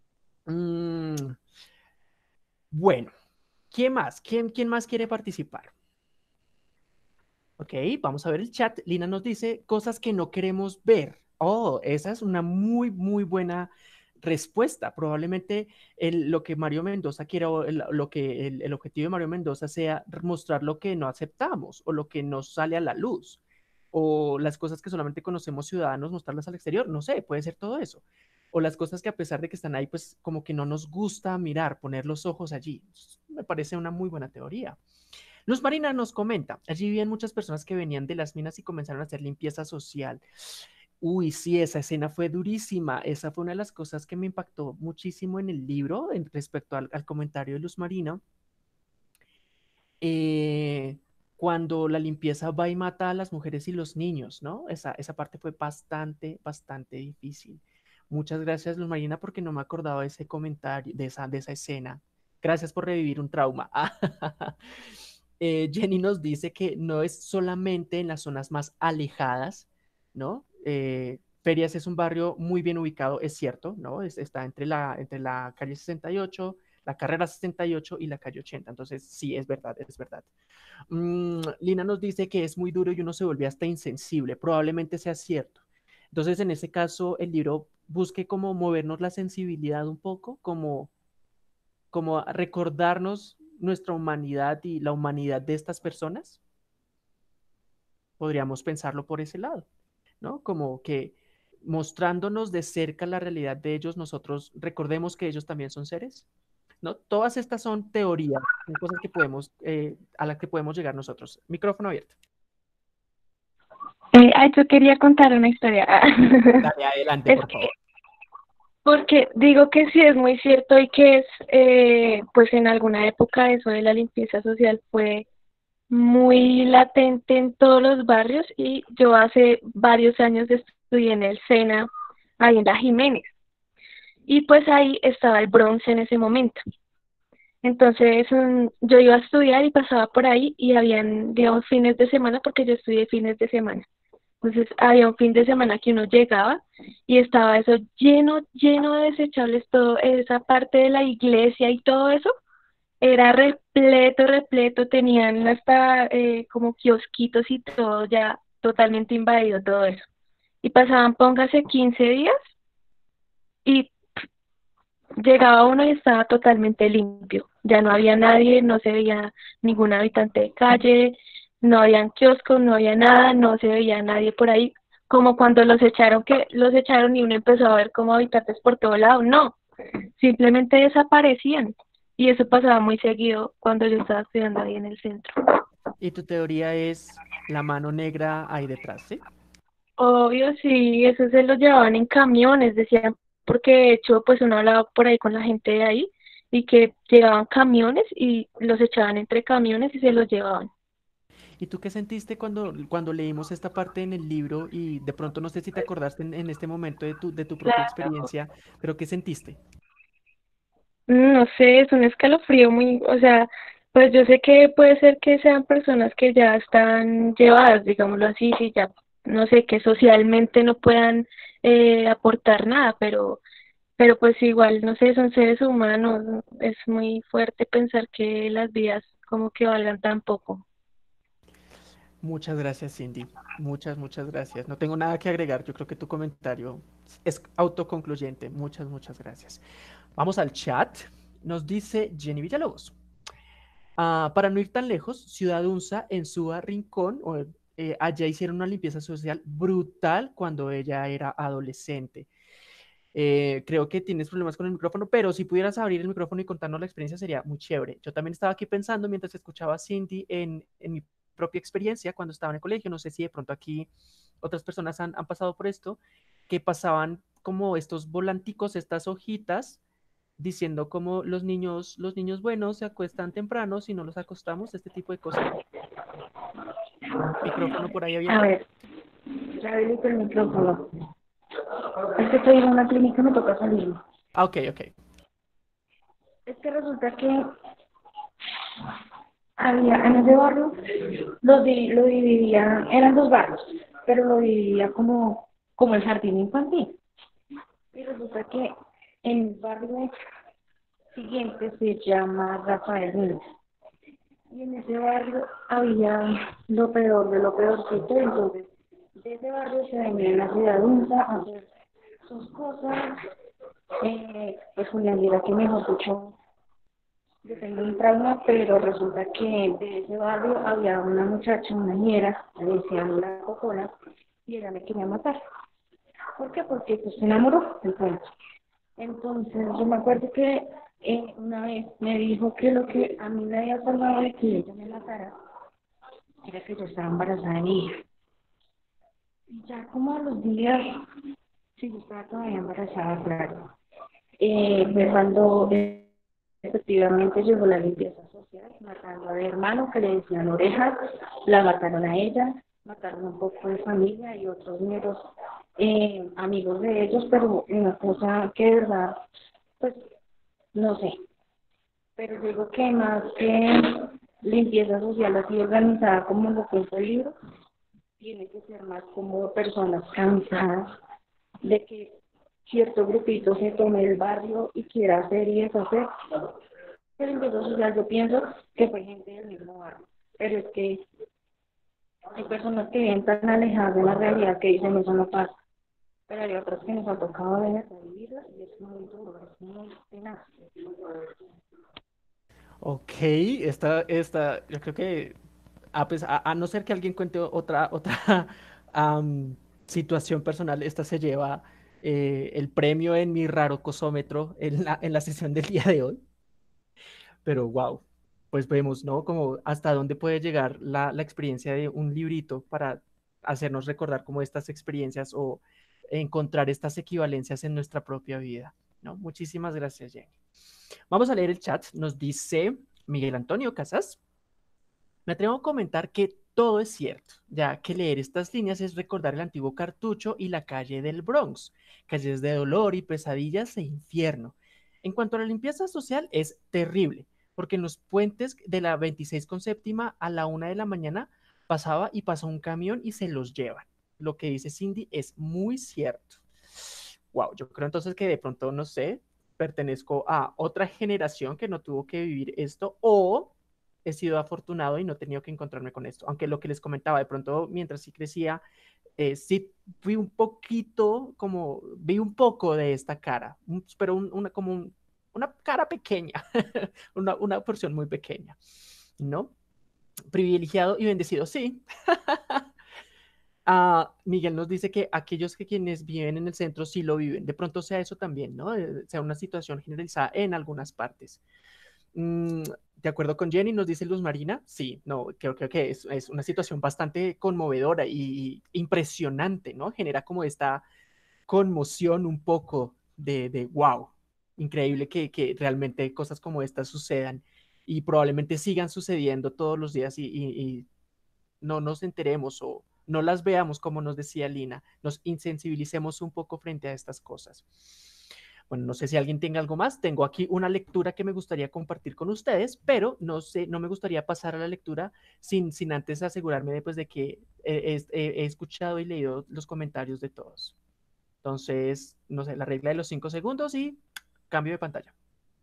Mm, bueno, ¿quién más? ¿Quién, quién más quiere participar? Ok, vamos a ver el chat. Lina nos dice cosas que no queremos ver. Oh, esa es una muy, muy buena respuesta. Probablemente el- lo que Mario Mendoza quiera, o el- lo que el, el objetivo de Mario Mendoza sea mostrar lo que no aceptamos o lo que nos sale a la luz o las cosas que solamente conocemos ciudadanos, mostrarlas al exterior. No sé, puede ser todo eso. O las cosas que a pesar de que están ahí, pues como que no nos gusta mirar, poner los ojos allí. Me parece una muy buena teoría. Luz Marina nos comenta, allí vivían muchas personas que venían de las minas y comenzaron a hacer limpieza social. Uy, sí, esa escena fue durísima. Esa fue una de las cosas que me impactó muchísimo en el libro en respecto al, al comentario de Luz Marina. Eh, cuando la limpieza va y mata a las mujeres y los niños, ¿no? Esa, esa parte fue bastante, bastante difícil. Muchas gracias, Luz Marina, porque no me acordaba de ese comentario, de esa, de esa escena. Gracias por revivir un trauma. Eh, Jenny nos dice que no es solamente en las zonas más alejadas, ¿no? Eh, Ferias es un barrio muy bien ubicado, es cierto, ¿no? Es, está entre la, entre la calle sesenta y ocho, la carrera sesenta y ocho y la calle ochenta. Entonces, sí, es verdad, es verdad. Mm, Lina nos dice que es muy duro y uno se vuelve hasta insensible. Probablemente sea cierto. Entonces, en ese caso, el libro busque como movernos la sensibilidad un poco, como como recordarnos nuestra humanidad y la humanidad de estas personas, podríamos pensarlo por ese lado, ¿no? Como que mostrándonos de cerca la realidad de ellos, nosotros recordemos que ellos también son seres, ¿no? Todas estas son teorías, son cosas que podemos, eh, a las que podemos llegar nosotros. Micrófono abierto. Eh, ay, yo quería contar una historia. Dale adelante, Es por que, favor. porque digo que sí es muy cierto y que es, eh, pues en alguna época eso de la limpieza social fue muy latente en todos los barrios y yo hace varios años estudié en el SENA, ahí en la Jiménez, y pues ahí estaba el Bronce en ese momento. Entonces um, yo iba a estudiar y pasaba por ahí y habían, digamos, fines de semana, porque yo estudié fines de semana. Entonces había un fin de semana que uno llegaba y estaba eso lleno, lleno de desechables, todo esa parte de la iglesia y todo eso era repleto, repleto, tenían hasta eh, como kiosquitos y todo ya totalmente invadido todo eso. Y pasaban, póngase quince días y llegaba uno y estaba totalmente limpio. Ya no había nadie, no se veía ningún habitante de calle, no habían kioscos, no había nada, no se veía nadie por ahí, como cuando los echaron, que los echaron y uno empezó a ver como habitantes por todo lado, no, simplemente desaparecían. Y eso pasaba muy seguido cuando yo estaba estudiando ahí en el centro. Y tu teoría es la mano negra ahí detrás, ¿sí? Obvio, sí, eso se los llevaban en camiones, decían, porque de hecho, pues uno hablaba por ahí con la gente de ahí y que llegaban camiones y los echaban entre camiones y se los llevaban. ¿Y tú qué sentiste cuando, cuando leímos esta parte en el libro y de pronto no sé si te acordaste en, en este momento de tu, de tu propia experiencia, pero qué sentiste? No sé, es un escalofrío muy, o sea, pues yo sé que puede ser que sean personas que ya están llevadas, digámoslo así, sí, ya, no sé, que socialmente no puedan eh, aportar nada, pero, pero pues igual, no sé, son seres humanos, es muy fuerte pensar que las vidas como que valgan tan poco. Muchas gracias, Cindy. Muchas, muchas gracias. No tengo nada que agregar. Yo creo que tu comentario es autoconcluyente. Muchas, muchas gracias. Vamos al chat. Nos dice Jenny Villalobos. Ah, para no ir tan lejos, Ciudad Unza en Suba Rincón, o, eh, allá hicieron una limpieza social brutal cuando ella era adolescente. Eh, creo que tienes problemas con el micrófono, pero si pudieras abrir el micrófono y contarnos la experiencia sería muy chévere. Yo también estaba aquí pensando mientras escuchaba a Cindy en, en mi propia experiencia cuando estaba en el colegio. No sé si de pronto aquí otras personas han, han pasado por esto, que pasaban como estos volanticos, estas hojitas, diciendo como los niños, los niños buenos se acuestan temprano si no los acostamos, este tipo de cosas. Micrófono por ahí A abierto. ver, ya habilito el micrófono. Es que estoy en una clínica y me toca salir. Ah, ok, ok. Es que resulta que había en ese barrio, los di- lo dividía, eran dos barrios, pero lo dividía como, como el jardín infantil. Y resulta que en el barrio siguiente se llama Rafael Núñez. Y en ese barrio había lo peor de lo peorcito, entonces de ese barrio se venía en la ciudad de Unza a hacer sus cosas. Eh, pues Julián dirá que mejor dicho, yo tengo un trauma, pero resulta que de ese barrio había una muchacha, una niñera, le decían la cocona, y ella me quería matar. ¿Por qué? Porque pues se enamoró del cuento. Entonces yo me acuerdo que eh, una vez me dijo que lo que a mí me había salvado de que ella me matara era que yo estaba embarazada de mi hija. Y ya como a los días, sí, yo estaba todavía embarazada, claro. Eh, fue cuando eh, efectivamente llegó la limpieza social, matando a mi hermano que le decían orejas, la mataron a ella, mataron un poco de familia y otros meros eh, amigos de ellos, pero una cosa que de verdad, pues no sé, pero digo que más que limpieza social así organizada como lo cuenta el libro, tiene que ser más como personas cansadas de que cierto grupito se tome el barrio y quiera hacer y deshacer. El limpieza social yo pienso que fue gente del mismo barrio, pero es que hay personas que viven tan alejadas de la realidad que dicen eso no pasa, pero hay otras que nos ha tocado ver vivirlas y es muy duro, es muy tenaz. Ok, esta, esta, yo creo que a, pes- a- a no ser que alguien cuente otra, otra am, situación personal, esta se lleva eh, el premio en mi raro cosómetro en la, en la sesión del día de hoy. Pero wow, pues vemos, ¿no? Como hasta dónde puede llegar la, la experiencia de un librito para hacernos recordar como estas experiencias o encontrar estas equivalencias en nuestra propia vida, ¿no? Muchísimas gracias, Jenny. Vamos a leer el chat. Nos dice Miguel Antonio Casas. Me atrevo a comentar que todo es cierto, ya que leer estas líneas es recordar el antiguo cartucho y la calle del Bronx, calles de dolor y pesadillas e infierno. En cuanto a la limpieza social, es terrible, porque en los puentes de la veintiséis con séptima a la una de la mañana pasaba y pasa un camión y se los llevan. Lo que dice Cindy es muy cierto. Wow, yo creo entonces que de pronto, no sé, pertenezco a otra generación que no tuvo que vivir esto o he sido afortunado y no he tenido que encontrarme con esto. Aunque lo que les comentaba, de pronto mientras sí crecía, eh, sí fui un poquito, como, vi un poco de esta cara, un- pero un- una, como un- una cara pequeña, una, una porción muy pequeña, ¿no? Privilegiado y bendecido, sí. Ah, Miguel nos dice que aquellos que quienes viven en el centro sí lo viven. De pronto sea eso también, ¿no? Eh, sea una situación generalizada en algunas partes. Mm, de acuerdo con Jenny, nos dice Luz Marina, sí, no, creo, creo que es, es una situación bastante conmovedora y impresionante, ¿no? Genera como esta conmoción un poco de, de wow, increíble que, que realmente cosas como estas sucedan y probablemente sigan sucediendo todos los días y, y- y no nos enteremos o no las veamos, como nos decía Lina, nos insensibilicemos un poco frente a estas cosas. Bueno, no sé si alguien tenga algo más. Tengo aquí una lectura que me gustaría compartir con ustedes, pero no sé, no me gustaría pasar a la lectura sin, sin antes asegurarme de, pues, de que he, he- he escuchado y leído los comentarios de todos. Entonces, no sé, la regla de los cinco segundos y cambio de pantalla.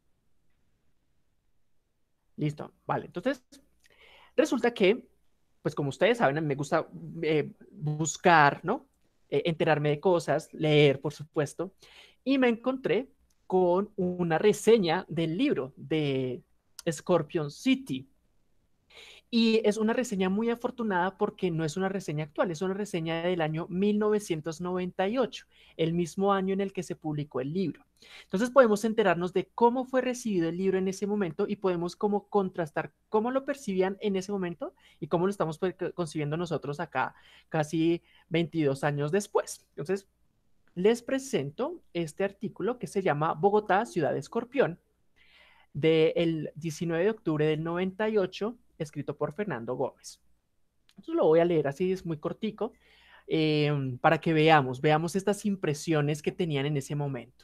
Listo, vale. Entonces, resulta que, pues como ustedes saben, me gusta eh, buscar, ¿no? Eh, enterarme de cosas, leer, por supuesto, y me encontré con una reseña del libro de Scorpion City. Y es una reseña muy afortunada porque no es una reseña actual, es una reseña del año mil novecientos noventa y ocho, el mismo año en el que se publicó el libro. Entonces podemos enterarnos de cómo fue recibido el libro en ese momento y podemos como contrastar cómo lo percibían en ese momento y cómo lo estamos pues, concibiendo nosotros acá casi veintidós años después. Entonces les presento este artículo que se llama Bogotá, Ciudad de Escorpión, del diecinueve de octubre del noventa y ocho, escrito por Fernando Gómez. Entonces lo voy a leer así, es muy cortico, eh, para que veamos, veamos estas impresiones que tenían en ese momento.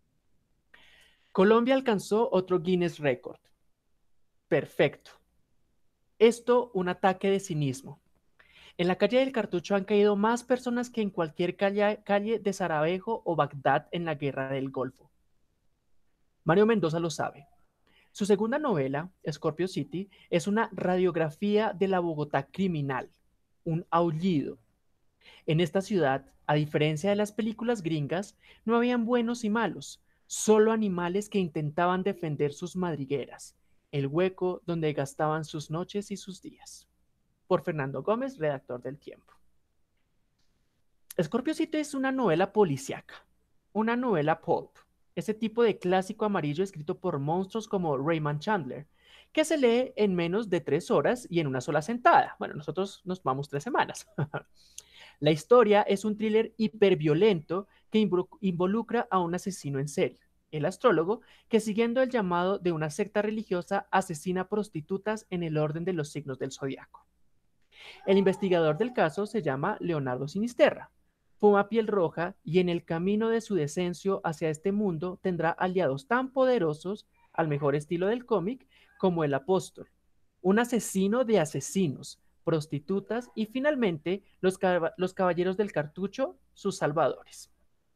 Colombia alcanzó otro Guinness Record. Perfecto. Esto, un ataque de cinismo. En la calle del Cartucho han caído más personas que en cualquier calle, calle de Sarajevo o Bagdad en la guerra del Golfo. Mario Mendoza lo sabe. Su segunda novela, Scorpio City, es una radiografía de la Bogotá criminal, un aullido. En esta ciudad, a diferencia de las películas gringas, no habían buenos y malos, solo animales que intentaban defender sus madrigueras, el hueco donde gastaban sus noches y sus días. Por Fernando Gómez, redactor del Tiempo. Scorpio City es una novela policíaca, una novela pulp, ese tipo de clásico amarillo escrito por monstruos como Raymond Chandler, que se lee en menos de tres horas y en una sola sentada. Bueno, nosotros nos vamos tres semanas. La historia es un thriller hiperviolento que involucra a un asesino en serie, el astrólogo, que siguiendo el llamado de una secta religiosa asesina prostitutas en el orden de los signos del zodiaco. El investigador del caso se llama Leonardo Sinisterra. Fuma piel roja y en el camino de su descenso hacia este mundo tendrá aliados tan poderosos, al mejor estilo del cómic, como el apóstol, un asesino de asesinos, prostitutas y finalmente los, cab los caballeros del cartucho, sus salvadores.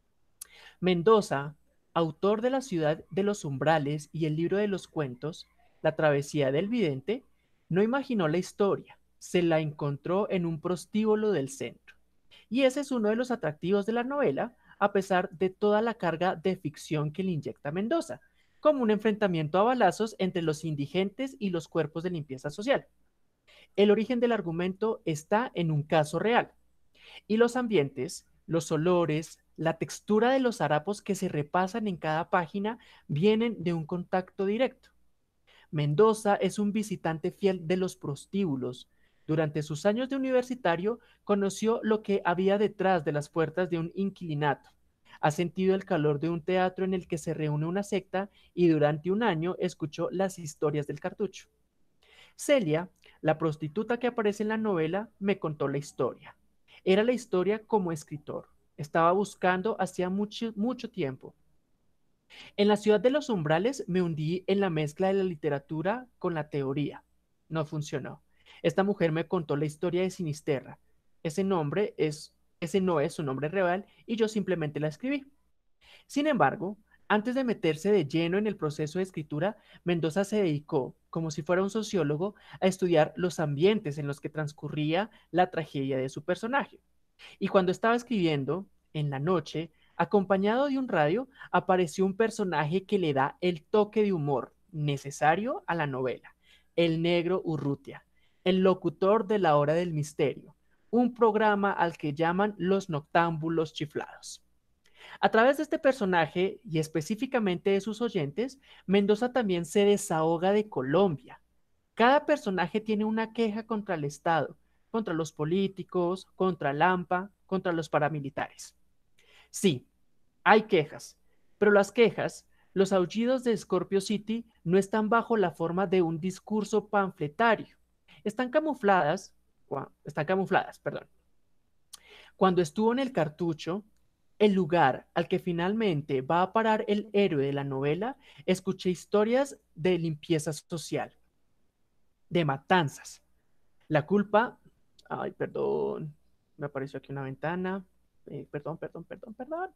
Mendoza, autor de La ciudad de los umbrales y el libro de los cuentos, La travesía del vidente, no imaginó la historia, se la encontró en un prostíbulo del centro. Y ese es uno de los atractivos de la novela, a pesar de toda la carga de ficción que le inyecta Mendoza, como un enfrentamiento a balazos entre los indigentes y los cuerpos de limpieza social. El origen del argumento está en un caso real, y los ambientes, los olores, la textura de los harapos que se repasan en cada página vienen de un contacto directo. Mendoza es un visitante fiel de los prostíbulos. Durante sus años de universitario conoció lo que había detrás de las puertas de un inquilinato. Ha sentido el calor de un teatro en el que se reúne una secta y durante un año escuchó las historias del cartucho. Celia, la prostituta que aparece en la novela, me contó la historia. Era la historia como escritor. Estaba buscando hacía mucho, mucho tiempo. En la ciudad de los umbrales me hundí en la mezcla de la literatura con la teoría. No funcionó. Esta mujer me contó la historia de Sinisterra. Ese nombre es, ese no es su nombre real y yo simplemente la escribí. Sin embargo, antes de meterse de lleno en el proceso de escritura, Mendoza se dedicó, como si fuera un sociólogo, a estudiar los ambientes en los que transcurría la tragedia de su personaje. Y cuando estaba escribiendo, en la noche, acompañado de un radio, apareció un personaje que le da el toque de humor necesario a la novela, el negro Urrutia, el locutor de la hora del misterio, un programa al que llaman los noctámbulos chiflados. A través de este personaje, y específicamente de sus oyentes, Mendoza también se desahoga de Colombia. Cada personaje tiene una queja contra el Estado, contra los políticos, contra Lampa, contra los paramilitares. Sí, hay quejas, pero las quejas, los aullidos de Scorpio City no están bajo la forma de un discurso panfletario. Están camufladas, están camufladas, perdón. Cuando estuvo en el cartucho, el lugar al que finalmente va a parar el héroe de la novela, escuché historias de limpieza social, de matanzas. La culpa, ay, perdón, me apareció aquí una ventana, eh, perdón, perdón, perdón, perdón.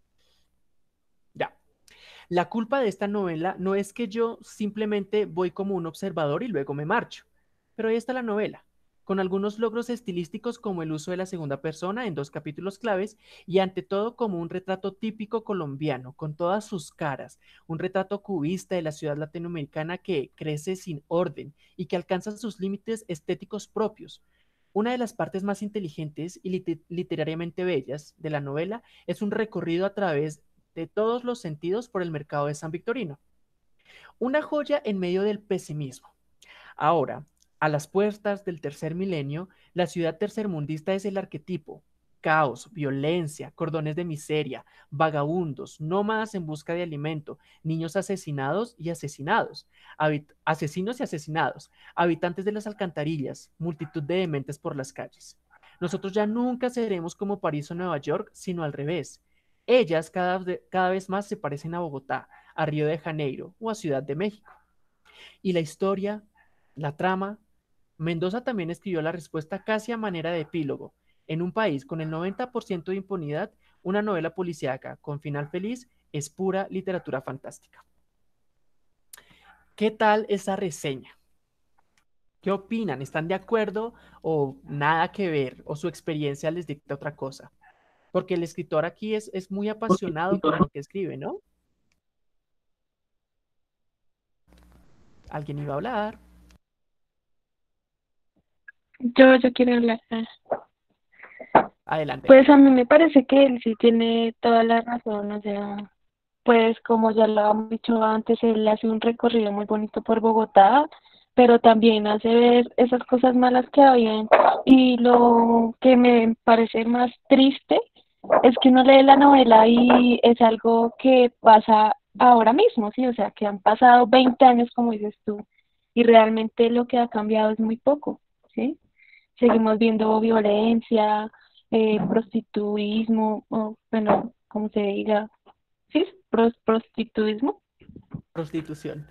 Ya. La culpa de esta novela no es que yo simplemente voy como un observador y luego me marcho, pero ahí está la novela, con algunos logros estilísticos como el uso de la segunda persona en dos capítulos claves y ante todo como un retrato típico colombiano, con todas sus caras, un retrato cubista de la ciudad latinoamericana que crece sin orden y que alcanza sus límites estéticos propios. Una de las partes más inteligentes y lit literariamente bellas de la novela es un recorrido a través de todos los sentidos por el mercado de San Victorino. Una joya en medio del pesimismo. Ahora, a las puertas del tercer milenio, la ciudad tercermundista es el arquetipo. Caos, violencia, cordones de miseria, vagabundos, nómadas en busca de alimento, niños asesinados y asesinados, asesinos y asesinados, habitantes de las alcantarillas, multitud de dementes por las calles. Nosotros ya nunca seremos como París o Nueva York, sino al revés. Ellas cada, cada vez más se parecen a Bogotá, a Río de Janeiro o a Ciudad de México. Y la historia, la trama, Mendoza también escribió la respuesta casi a manera de epílogo. En un país con el noventa por ciento de impunidad, una novela policíaca con final feliz es pura literatura fantástica. ¿Qué tal esa reseña? ¿Qué opinan? ¿Están de acuerdo o nada que ver? ¿O su experiencia les dicta otra cosa? Porque el escritor aquí es, es muy apasionado con lo que escribe, ¿no? ¿Alguien iba a hablar? Yo, yo quiero hablar. Adelante. Pues a mí me parece que él sí tiene toda la razón, o sea, pues como ya lo hemos dicho antes, él hace un recorrido muy bonito por Bogotá, pero también hace ver esas cosas malas que habían. Y lo que me parece más triste es que uno lee la novela y es algo que pasa ahora mismo, ¿sí? O sea, que han pasado veinte años, como dices tú, y realmente lo que ha cambiado es muy poco, ¿sí? Seguimos viendo violencia, eh, prostituismo, o bueno, como se diga, ¿sí? Pros- prostituismo, Prostitución.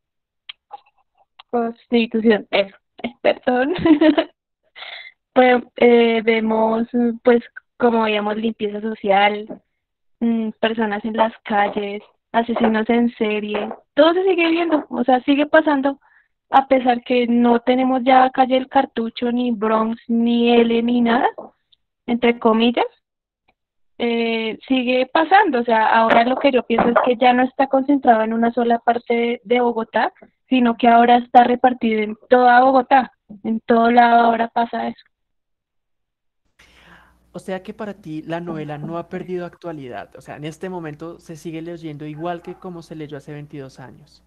prostitución, eso, eh, perdón. Pues eh, vemos, mm, pues, como veíamos, limpieza social, mm, personas en las calles, asesinos en serie, todo se sigue viendo, o sea, sigue pasando, a pesar que no tenemos ya calle del Cartucho, ni Bronx, ni L, ni nada, entre comillas, eh, sigue pasando, o sea, ahora lo que yo pienso es que ya no está concentrado en una sola parte de, de Bogotá, sino que ahora está repartido en toda Bogotá, en todo lado ahora pasa eso. O sea que para ti la novela no ha perdido actualidad. O sea, en este momento se sigue leyendo igual que como se leyó hace veintidós años.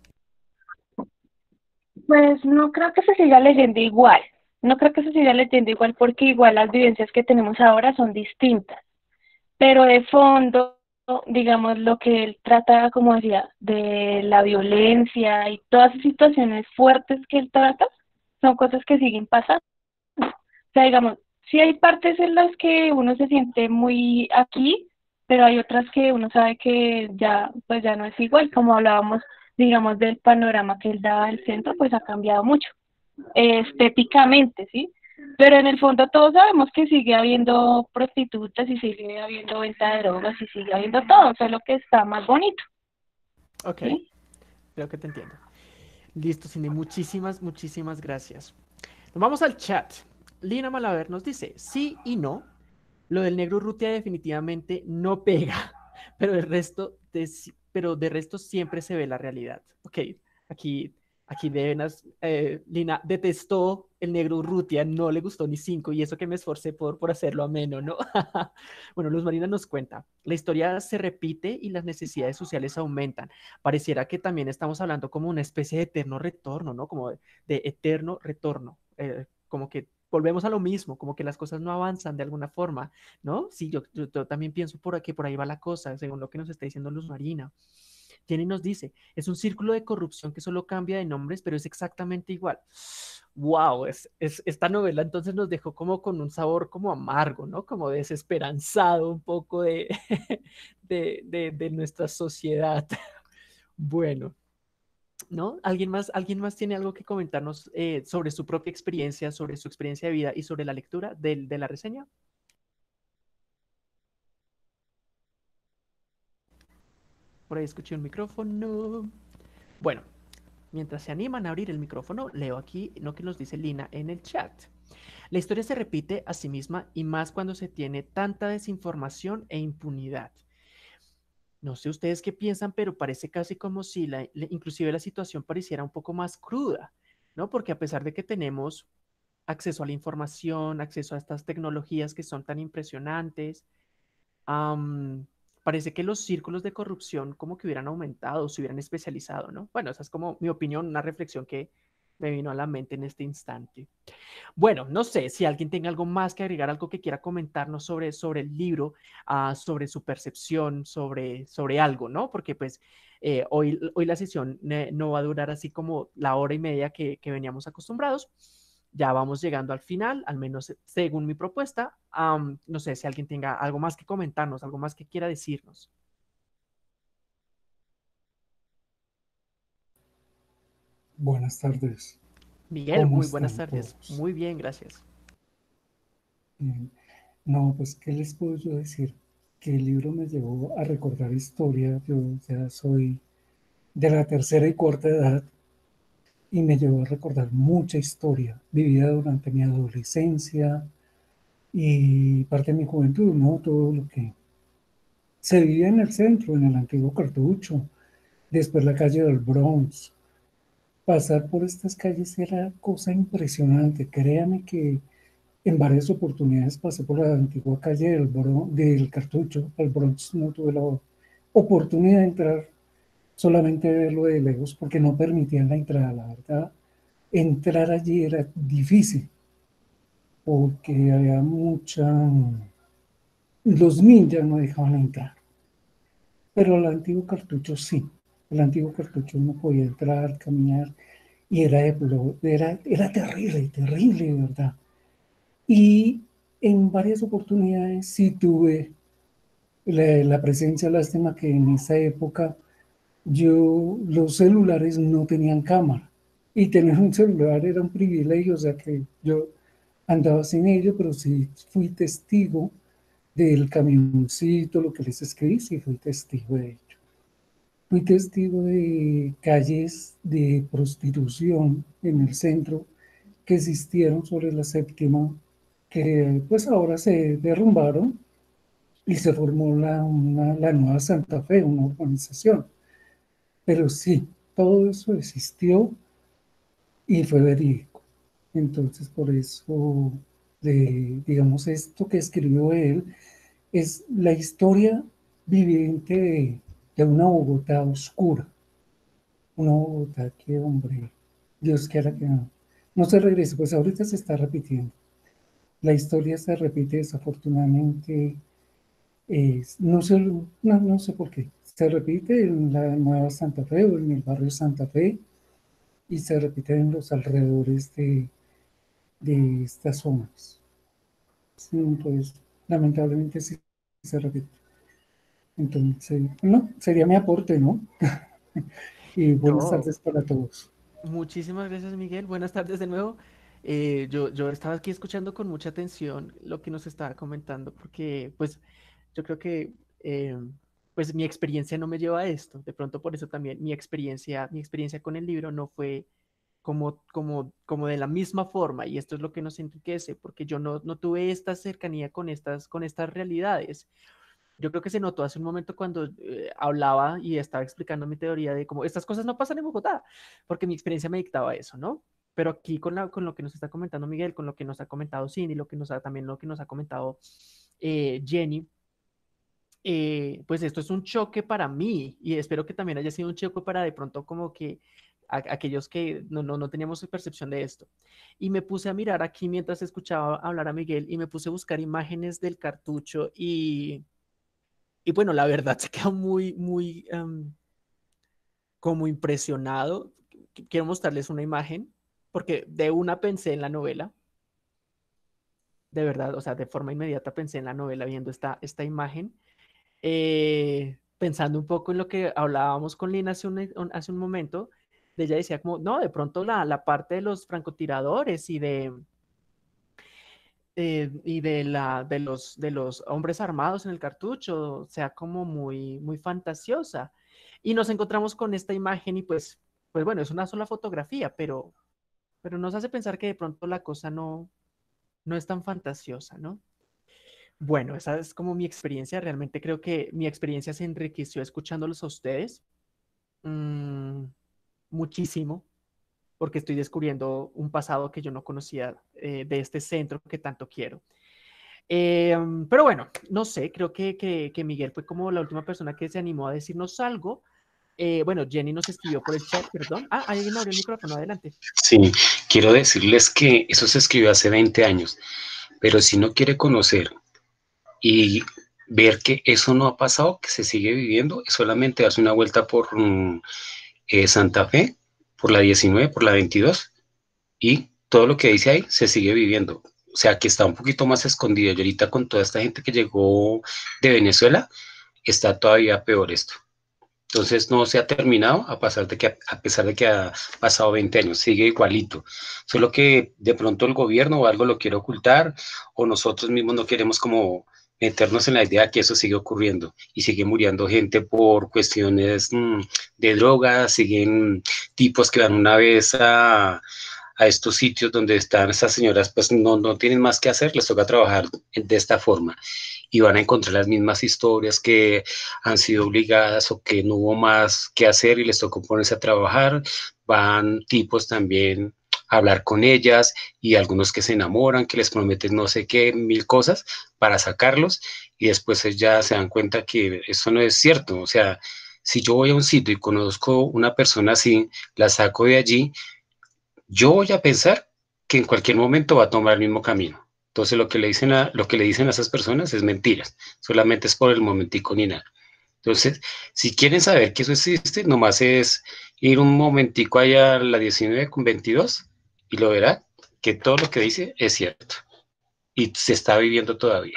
Pues no creo que se siga leyendo igual, no creo que se siga leyendo igual porque igual las vivencias que tenemos ahora son distintas, pero de fondo, digamos, lo que él trata, como decía, de la violencia y todas esas situaciones fuertes que él trata, son cosas que siguen pasando. O sea, digamos, sí hay partes en las que uno se siente muy aquí, pero hay otras que uno sabe que ya, pues ya no es igual, como hablábamos, digamos, del panorama que él daba del centro, pues ha cambiado mucho, eh, estéticamente, ¿sí? Pero en el fondo todos sabemos que sigue habiendo prostitutas y sigue habiendo venta de drogas y sigue habiendo todo, solo que está más bonito, Ok, ¿sí? creo que te entiendo. Listo, Cindy, muchísimas, muchísimas gracias. Nos vamos al chat. Lina Malaver nos dice, sí y no, lo del negro Urrutia definitivamente no pega, pero el resto de, pero de resto siempre se ve la realidad. Ok, aquí Aquí deben, as- eh, Lina detestó el negro Urrutia, no le gustó ni cinco, y eso que me esforcé por, por hacerlo ameno, ¿no? Bueno, Luz Marina nos cuenta, la historia se repite y las necesidades sociales aumentan. Pareciera que también estamos hablando como una especie de eterno retorno, ¿no? Como de, de eterno retorno, eh, como que volvemos a lo mismo, como que las cosas no avanzan de alguna forma, ¿no? Sí, yo, yo, yo también pienso por aquí, por ahí va la cosa, según lo que nos está diciendo Luz Marina. Tiene y nos dice, es un círculo de corrupción que solo cambia de nombres, pero es exactamente igual. Wow, es, es, esta novela entonces nos dejó como con un sabor como amargo, ¿no? Como desesperanzado un poco de, de, de, de nuestra sociedad. Bueno, ¿no? ¿Alguien más, ¿alguien más tiene algo que comentarnos eh, sobre su propia experiencia, sobre su experiencia de vida y sobre la lectura de, de la reseña? Por ahí escuché un micrófono. Bueno, mientras se animan a abrir el micrófono, leo aquí lo que nos dice Lina en el chat. La historia se repite a sí misma y más cuando se tiene tanta desinformación e impunidad. No sé ustedes qué piensan, pero parece casi como si la, la- inclusive la situación pareciera un poco más cruda, ¿no? Porque a pesar de que tenemos acceso a la información, acceso a estas tecnologías que son tan impresionantes, am, parece que los círculos de corrupción como que hubieran aumentado, se hubieran especializado, ¿no? Bueno, esa es como mi opinión, una reflexión que me vino a la mente en este instante. Bueno, no sé si alguien tenga algo más que agregar, algo que quiera comentarnos sobre, sobre el libro, uh, sobre su percepción, sobre, sobre algo, ¿no? Porque pues eh, hoy, hoy la sesión eh, no va a durar así como la hora y media que, que veníamos acostumbrados. Ya vamos llegando al final, al menos según mi propuesta. Um, no sé si alguien tenga algo más que comentarnos, algo más que quiera decirnos. Buenas tardes, Miguel, ¿cómo muy buenas están tardes. todos? Muy bien, gracias. Bien. No, pues, ¿qué les puedo yo decir? Que el libro me llevó a recordar historia. Yo ya soy de la tercera y cuarta edad y me llevó a recordar mucha historia vivida durante mi adolescencia y parte de mi juventud, ¿no? Todo lo que se vivía en el centro, en el antiguo Cartucho, después la calle del Bronx. Pasar por estas calles era cosa impresionante. Créame que en varias oportunidades pasé por la antigua calle del, Bro- del Cartucho, al Bronx no tuve la oportunidad de entrar, solamente verlo de lejos porque no permitían la entrada, la verdad. Entrar allí era difícil porque había mucha... Los ninjas no dejaban entrar, pero el antiguo Cartucho sí. El antiguo Cartucho uno podía entrar, caminar y era, de plo- era, era terrible, terrible, de verdad. Y en varias oportunidades sí tuve la, la presencia, lástima que en esa época yo, los celulares no tenían cámara y tener un celular era un privilegio, o sea que yo andaba sin ello, pero sí fui testigo del camioncito, lo que les escribí, sí fui testigo de ello. Fui testigo de calles de prostitución en el centro que existieron sobre la séptima, que pues ahora se derrumbaron y se formó la, una- la nueva Santa Fe, una urbanización. Pero sí, todo eso existió y fue verídico. Entonces, por eso, de, digamos, esto que escribió él es la historia viviente de, de una Bogotá oscura, una Bogotá que, hombre, Dios quiera que no, no se regrese, pues ahorita se está repitiendo. La historia se repite desafortunadamente. Es- no sé, no, no sé por qué. Se repite en la Nueva Santa Fe o en el barrio Santa Fe y se repite en los alrededores de, de estas zonas. Sí, entonces, lamentablemente sí se repite. Entonces, no, sería mi aporte, ¿no? Y buenas No, tardes para todos. muchísimas gracias, Miguel. Buenas tardes de nuevo. Eh, yo, yo estaba aquí escuchando con mucha atención lo que nos estaba comentando, porque pues yo creo que eh, pues mi experiencia no me lleva a esto. De pronto por eso también mi experiencia, mi experiencia con el libro no fue como, como, como de la misma forma, y esto es lo que nos enriquece, porque yo no, no tuve esta cercanía con estas, con estas realidades. Yo creo que se notó hace un momento cuando eh, hablaba y estaba explicando mi teoría de cómo estas cosas no pasan en Bogotá, porque mi experiencia me dictaba eso, ¿no? Pero aquí con, la, con lo que nos está comentando Miguel, con lo que nos ha comentado Cindy, lo que nos ha, también lo que nos ha comentado eh, Jenny, eh, pues esto es un choque para mí y espero que también haya sido un choque para de pronto como que a, aquellos que no, no, no teníamos percepción de esto. Y me puse a mirar aquí mientras escuchaba hablar a Miguel y me puse a buscar imágenes del cartucho y, y bueno, la verdad se quedó muy, muy um, como impresionado. Quiero mostrarles una imagen porque de una pensé en la novela, de verdad, o sea, de forma inmediata pensé en la novela viendo esta, esta imagen. Eh, pensando un poco en lo que hablábamos con Lina hace un, hace un momento, de ella decía como, no, de pronto la, la parte de los francotiradores y de, eh, y de, la, de, los, de los hombres armados en el cartucho, sea como muy, muy fantasiosa. Y nos encontramos con esta imagen y pues, pues bueno, es una sola fotografía, pero, pero nos hace pensar que de pronto la cosa no, no es tan fantasiosa, ¿no? Bueno, esa es como mi experiencia. Realmente creo que mi experiencia se enriqueció escuchándolos a ustedes mm, muchísimo, porque estoy descubriendo un pasado que yo no conocía eh, de este centro que tanto quiero. Eh, pero bueno, no sé, creo que, que, que, Miguel fue como la última persona que se animó a decirnos algo. Eh, bueno, Jenny nos escribió por el chat, perdón. Ah, alguien abrió el micrófono, adelante. Sí, quiero decirles que eso se escribió hace veinte años, pero si no quiere conocer y ver que eso no ha pasado, que se sigue viviendo, es solamente darse una vuelta por um, eh, Santa Fe, por la diecinueve, por la veintidós, y todo lo que dice ahí se sigue viviendo. O sea, que está un poquito más escondido. Y ahorita con toda esta gente que llegó de Venezuela, está todavía peor esto. Entonces no se ha terminado a pesar de que, a pesar de que ha pasado veinte años, sigue igualito. Solo que de pronto el gobierno o algo lo quiere ocultar o nosotros mismos no queremos como meternos en la idea que eso sigue ocurriendo y sigue muriendo gente por cuestiones mmm, de drogas, siguen tipos que van una vez a, a estos sitios donde están esas señoras, pues no, no tienen más que hacer, les toca trabajar de esta forma y van a encontrar las mismas historias que han sido obligadas o que no hubo más que hacer y les tocó ponerse a trabajar. Van tipos también a hablar con ellas y algunos que se enamoran, que les prometen no sé qué, mil cosas para sacarlos y después ya se dan cuenta que eso no es cierto. O sea, si yo voy a un sitio y conozco una persona así, la saco de allí, yo voy a pensar que en cualquier momento va a tomar el mismo camino. Entonces lo que le dicen a, lo que le dicen a esas personas es mentiras, solamente es por el momentico ni nada. Entonces, si quieren saber que eso existe, nomás es ir un momentico allá a la diecinueve con veintidós y lo verá que todo lo que dice es cierto y se está viviendo todavía.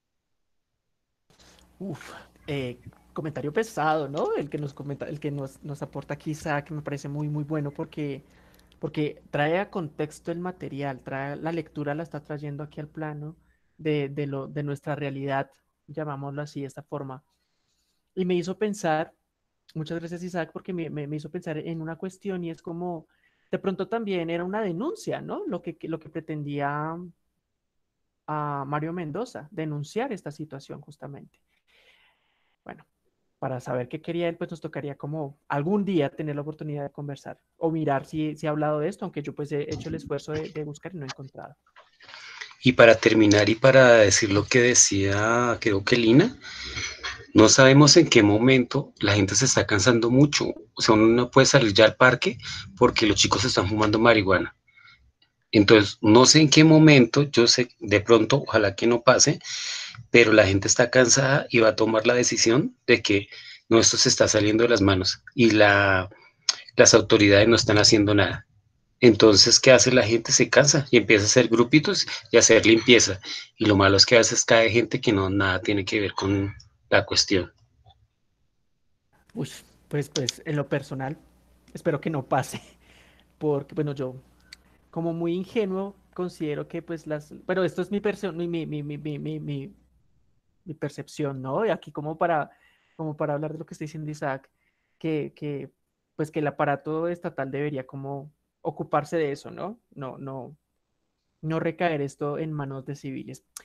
Uf, eh, comentario pesado, ¿no? El que nos comenta, el que nos, nos aporta aquí Isaac, que me parece muy, muy bueno porque, porque trae a contexto el material, trae la lectura, la está trayendo aquí al plano de, de, lo, de nuestra realidad, llamámoslo así, de esta forma. Y me hizo pensar, muchas gracias Isaac, porque me, me, me hizo pensar en una cuestión y es como, de pronto también era una denuncia, ¿no? Lo que, lo que pretendía a Mario Mendoza, denunciar esta situación justamente. Bueno, para saber qué quería él, pues nos tocaría como algún día tener la oportunidad de conversar o mirar si, si ha hablado de esto, aunque yo pues he hecho el esfuerzo de, de buscar y no he encontrado. Y para terminar y para decir lo que decía, creo que Lina, no sabemos en qué momento la gente se está cansando mucho. O sea, uno no puede salir ya al parque porque los chicos están fumando marihuana. Entonces, no sé en qué momento, yo sé, de pronto, ojalá que no pase, pero la gente está cansada y va a tomar la decisión de que no, esto se está saliendo de las manos y la, las autoridades no están haciendo nada. Entonces, ¿qué hace la gente? Se cansa y empieza a hacer grupitos y a hacer limpieza. Y lo malo es que a veces cae gente que no nada tiene que ver con la cuestión. Uy, pues, pues en lo personal, espero que no pase, porque bueno, yo como muy ingenuo considero que pues las, bueno, esto es mi, perso- mi, mi, mi, mi, mi, mi, mi- mi percepción, ¿no? Y aquí como para, como para hablar de lo que está diciendo Isaac, que, que pues que el aparato estatal debería como ocuparse de eso, ¿no? No, no, no recaer esto en manos de civiles.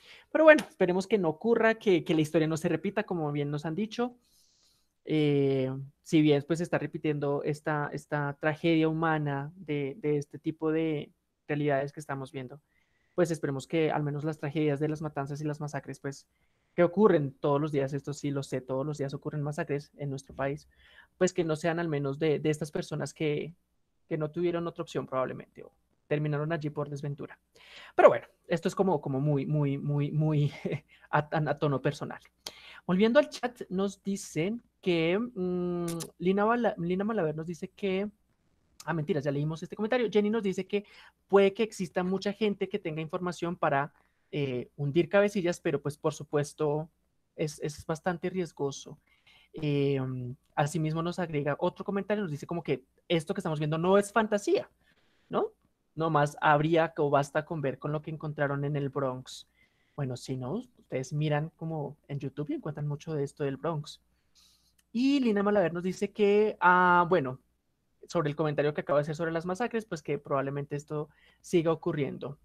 Pero bueno, esperemos que no ocurra, que, que la historia no se repita, como bien nos han dicho. Eh, si bien pues se está repitiendo esta, esta tragedia humana de, de este tipo de realidades que estamos viendo, pues esperemos que al menos las tragedias de las matanzas y las masacres, pues que ocurren todos los días, esto sí lo sé, todos los días ocurren masacres en nuestro país, pues que no sean al menos de, de estas personas que, que no tuvieron otra opción probablemente o terminaron allí por desventura. Pero bueno, esto es como, como muy, muy, muy, muy a, a tono personal. Volviendo al chat, nos dicen que mmm, Lina, Bala, Lina Malaver nos dice que, ah, mentiras, ya leímos este comentario. Jenny nos dice que puede que exista mucha gente que tenga información para eh, hundir cabecillas, pero pues por supuesto es, es bastante riesgoso. Eh, asimismo nos agrega otro comentario, nos dice como que esto que estamos viendo no es fantasía, ¿no? Nomás habría o basta con ver con lo que encontraron en el Bronx. Bueno, si no, ustedes miran como en YouTube y encuentran mucho de esto del Bronx. Y Lina Malaver nos dice que, ah, bueno, sobre el comentario que acaba de hacer sobre las masacres, pues que probablemente esto siga ocurriendo.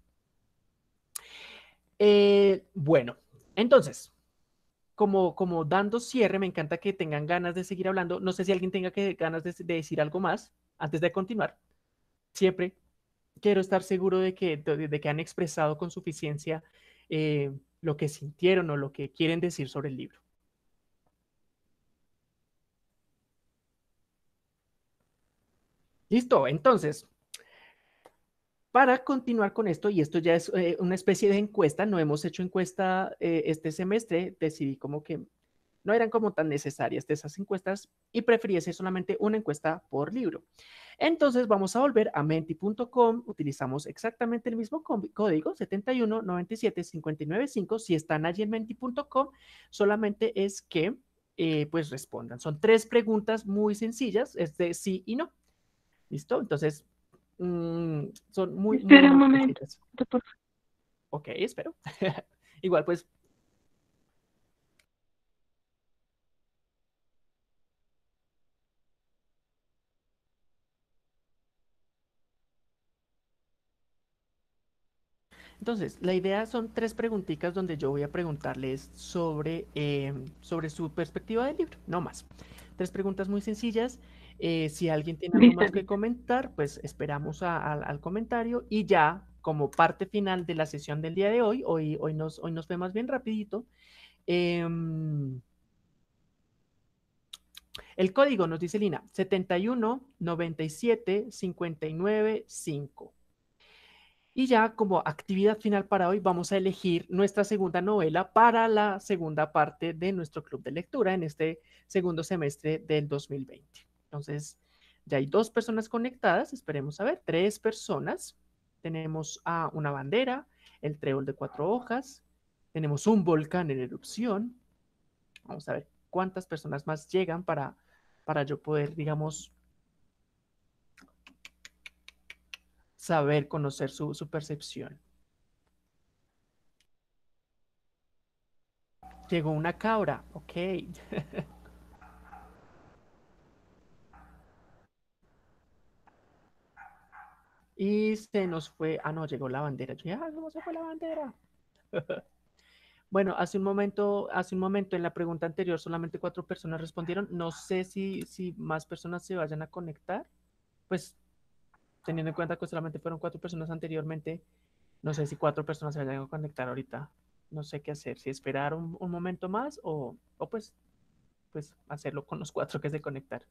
Eh, bueno, entonces, como, como dando cierre, me encanta que tengan ganas de seguir hablando. No sé si alguien tenga que, ganas de, de decir algo más antes de continuar. Siempre quiero estar seguro de que, de, de que han expresado con suficiencia eh, lo que sintieron o lo que quieren decir sobre el libro. Listo, entonces, para continuar con esto, y esto ya es eh, una especie de encuesta, no hemos hecho encuesta eh, este semestre, decidí como que no eran como tan necesarias de esas encuestas y preferí hacer solamente una encuesta por libro. Entonces vamos a volver a menti punto com, utilizamos exactamente el mismo código setenta y uno noventa y siete cincuenta y nueve cinco. Si están allí en menti punto com, solamente es que eh, pues respondan. Son tres preguntas muy sencillas, es de sí y no. ¿Listo? Entonces mmm, son muy, muy, Espera un muy momento, sencillas. por favor. Ok, espero. Igual pues entonces, la idea son tres preguntitas donde yo voy a preguntarles sobre, eh, sobre su perspectiva del libro, no más. Tres preguntas muy sencillas. Eh, si alguien tiene algo Listo, más que listo. comentar, pues esperamos a, a, al comentario y ya como parte final de la sesión del día de hoy, hoy, hoy, nos, hoy nos fue más bien rapidito. Eh, el código nos dice Lina, setenta y uno noventa y siete cincuenta y nueve cinco. Y ya como actividad final para hoy vamos a elegir nuestra segunda novela para la segunda parte de nuestro club de lectura en este segundo semestre del dos mil veinte. Entonces, ya hay dos personas conectadas, esperemos a ver, tres personas. Tenemos a una bandera, el trébol de cuatro hojas, tenemos un volcán en erupción. Vamos a ver cuántas personas más llegan para, para yo poder, digamos, saber, conocer su, su percepción. Llegó una cabra, ok. Y se nos fue, ah no, llegó la bandera. Yo dije, ah, ¿cómo se fue la bandera? Bueno, hace un momento, hace un momento en la pregunta anterior solamente cuatro personas respondieron. No sé si, si más personas se vayan a conectar. Pues teniendo en cuenta que solamente fueron cuatro personas anteriormente, no sé si cuatro personas se vayan a conectar ahorita. No sé qué hacer, si esperar un, un momento más o, o pues, pues hacerlo con los cuatro que se conectaron.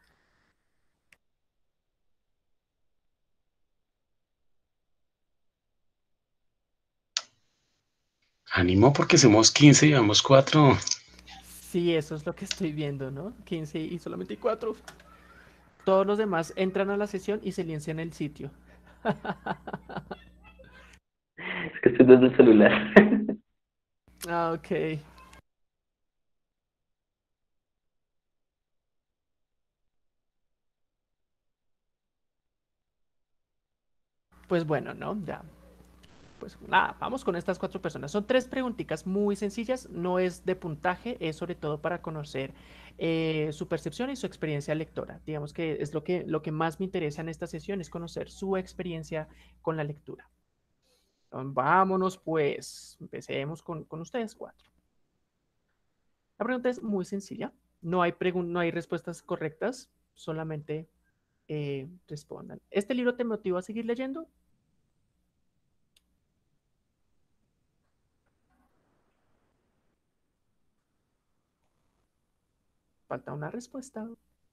Ánimo porque somos quince y llevamos cuatro. Sí, eso es lo que estoy viendo, ¿no? quince y solamente hay cuatro. Todos los demás entran a la sesión y se licencian el sitio. Es que estoy desde el celular. Ah, ok. Pues bueno, ¿no? Ya. Pues nada, vamos con estas cuatro personas. Son tres preguntitas muy sencillas, no es de puntaje, es sobre todo para conocer eh, su percepción y su experiencia lectora. Digamos que es lo que, lo que más me interesa en esta sesión, es conocer su experiencia con la lectura. Vámonos pues, empecemos con, con ustedes cuatro. La pregunta es muy sencilla, no hay, no hay respuestas correctas, solamente eh, respondan. ¿Este libro te motiva a seguir leyendo? Falta una respuesta.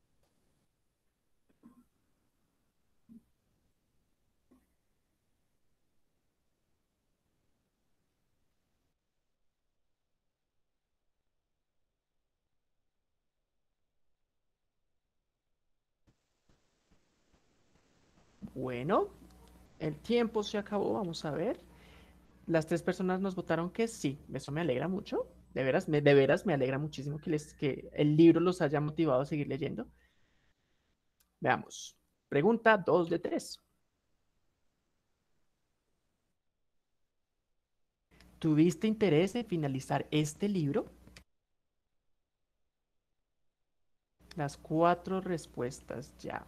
Bueno, el tiempo se acabó, vamos a ver. Las tres personas nos votaron que sí, eso me alegra mucho. De veras, me, de veras me alegra muchísimo que, les, que el libro los haya motivado a seguir leyendo. Veamos. Pregunta dos de tres. ¿Tuviste interés en finalizar este libro? Las cuatro respuestas ya.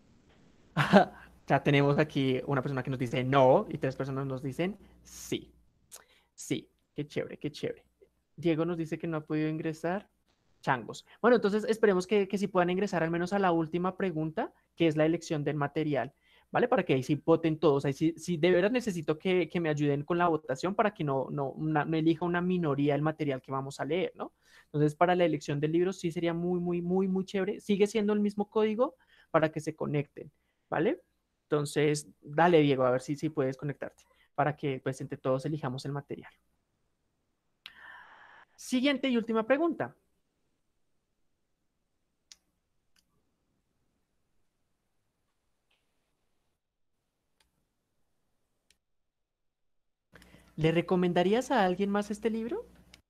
Ya tenemos aquí una persona que nos dice no y tres personas nos dicen sí. Sí, qué chévere, qué chévere. Diego nos dice que no ha podido ingresar. Changos. Bueno, entonces esperemos que, que sí puedan ingresar al menos a la última pregunta, que es la elección del material, ¿vale? Para que ahí sí voten todos. Ahí sí, sí de veras necesito que, que me ayuden con la votación para que no, no, una, no elija una minoría el material que vamos a leer, ¿no? Entonces, para la elección del libro sí sería muy, muy, muy, muy chévere. Sigue siendo el mismo código para que se conecten, ¿vale? Entonces, dale, Diego, a ver si, si puedes conectarte para que pues entre todos elijamos el material. Siguiente y última pregunta. ¿Le recomendarías a alguien más este libro?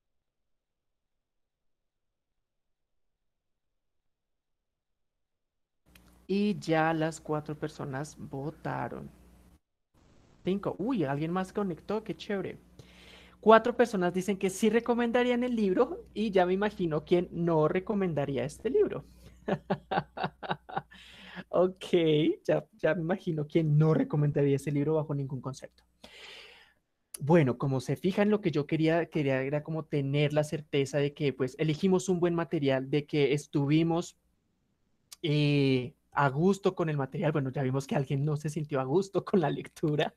Y ya las cuatro personas votaron. Cinco. Uy, alguien más conectó, qué chévere. Cuatro personas dicen que sí recomendarían el libro y ya me imagino quién no recomendaría este libro. Ok, ya, ya me imagino quién no recomendaría ese libro bajo ningún concepto. Bueno, como se fijan, lo que yo quería, quería era como tener la certeza de que pues elegimos un buen material, de que estuvimos eh, a gusto con el material. Bueno, ya vimos que alguien no se sintió a gusto con la lectura.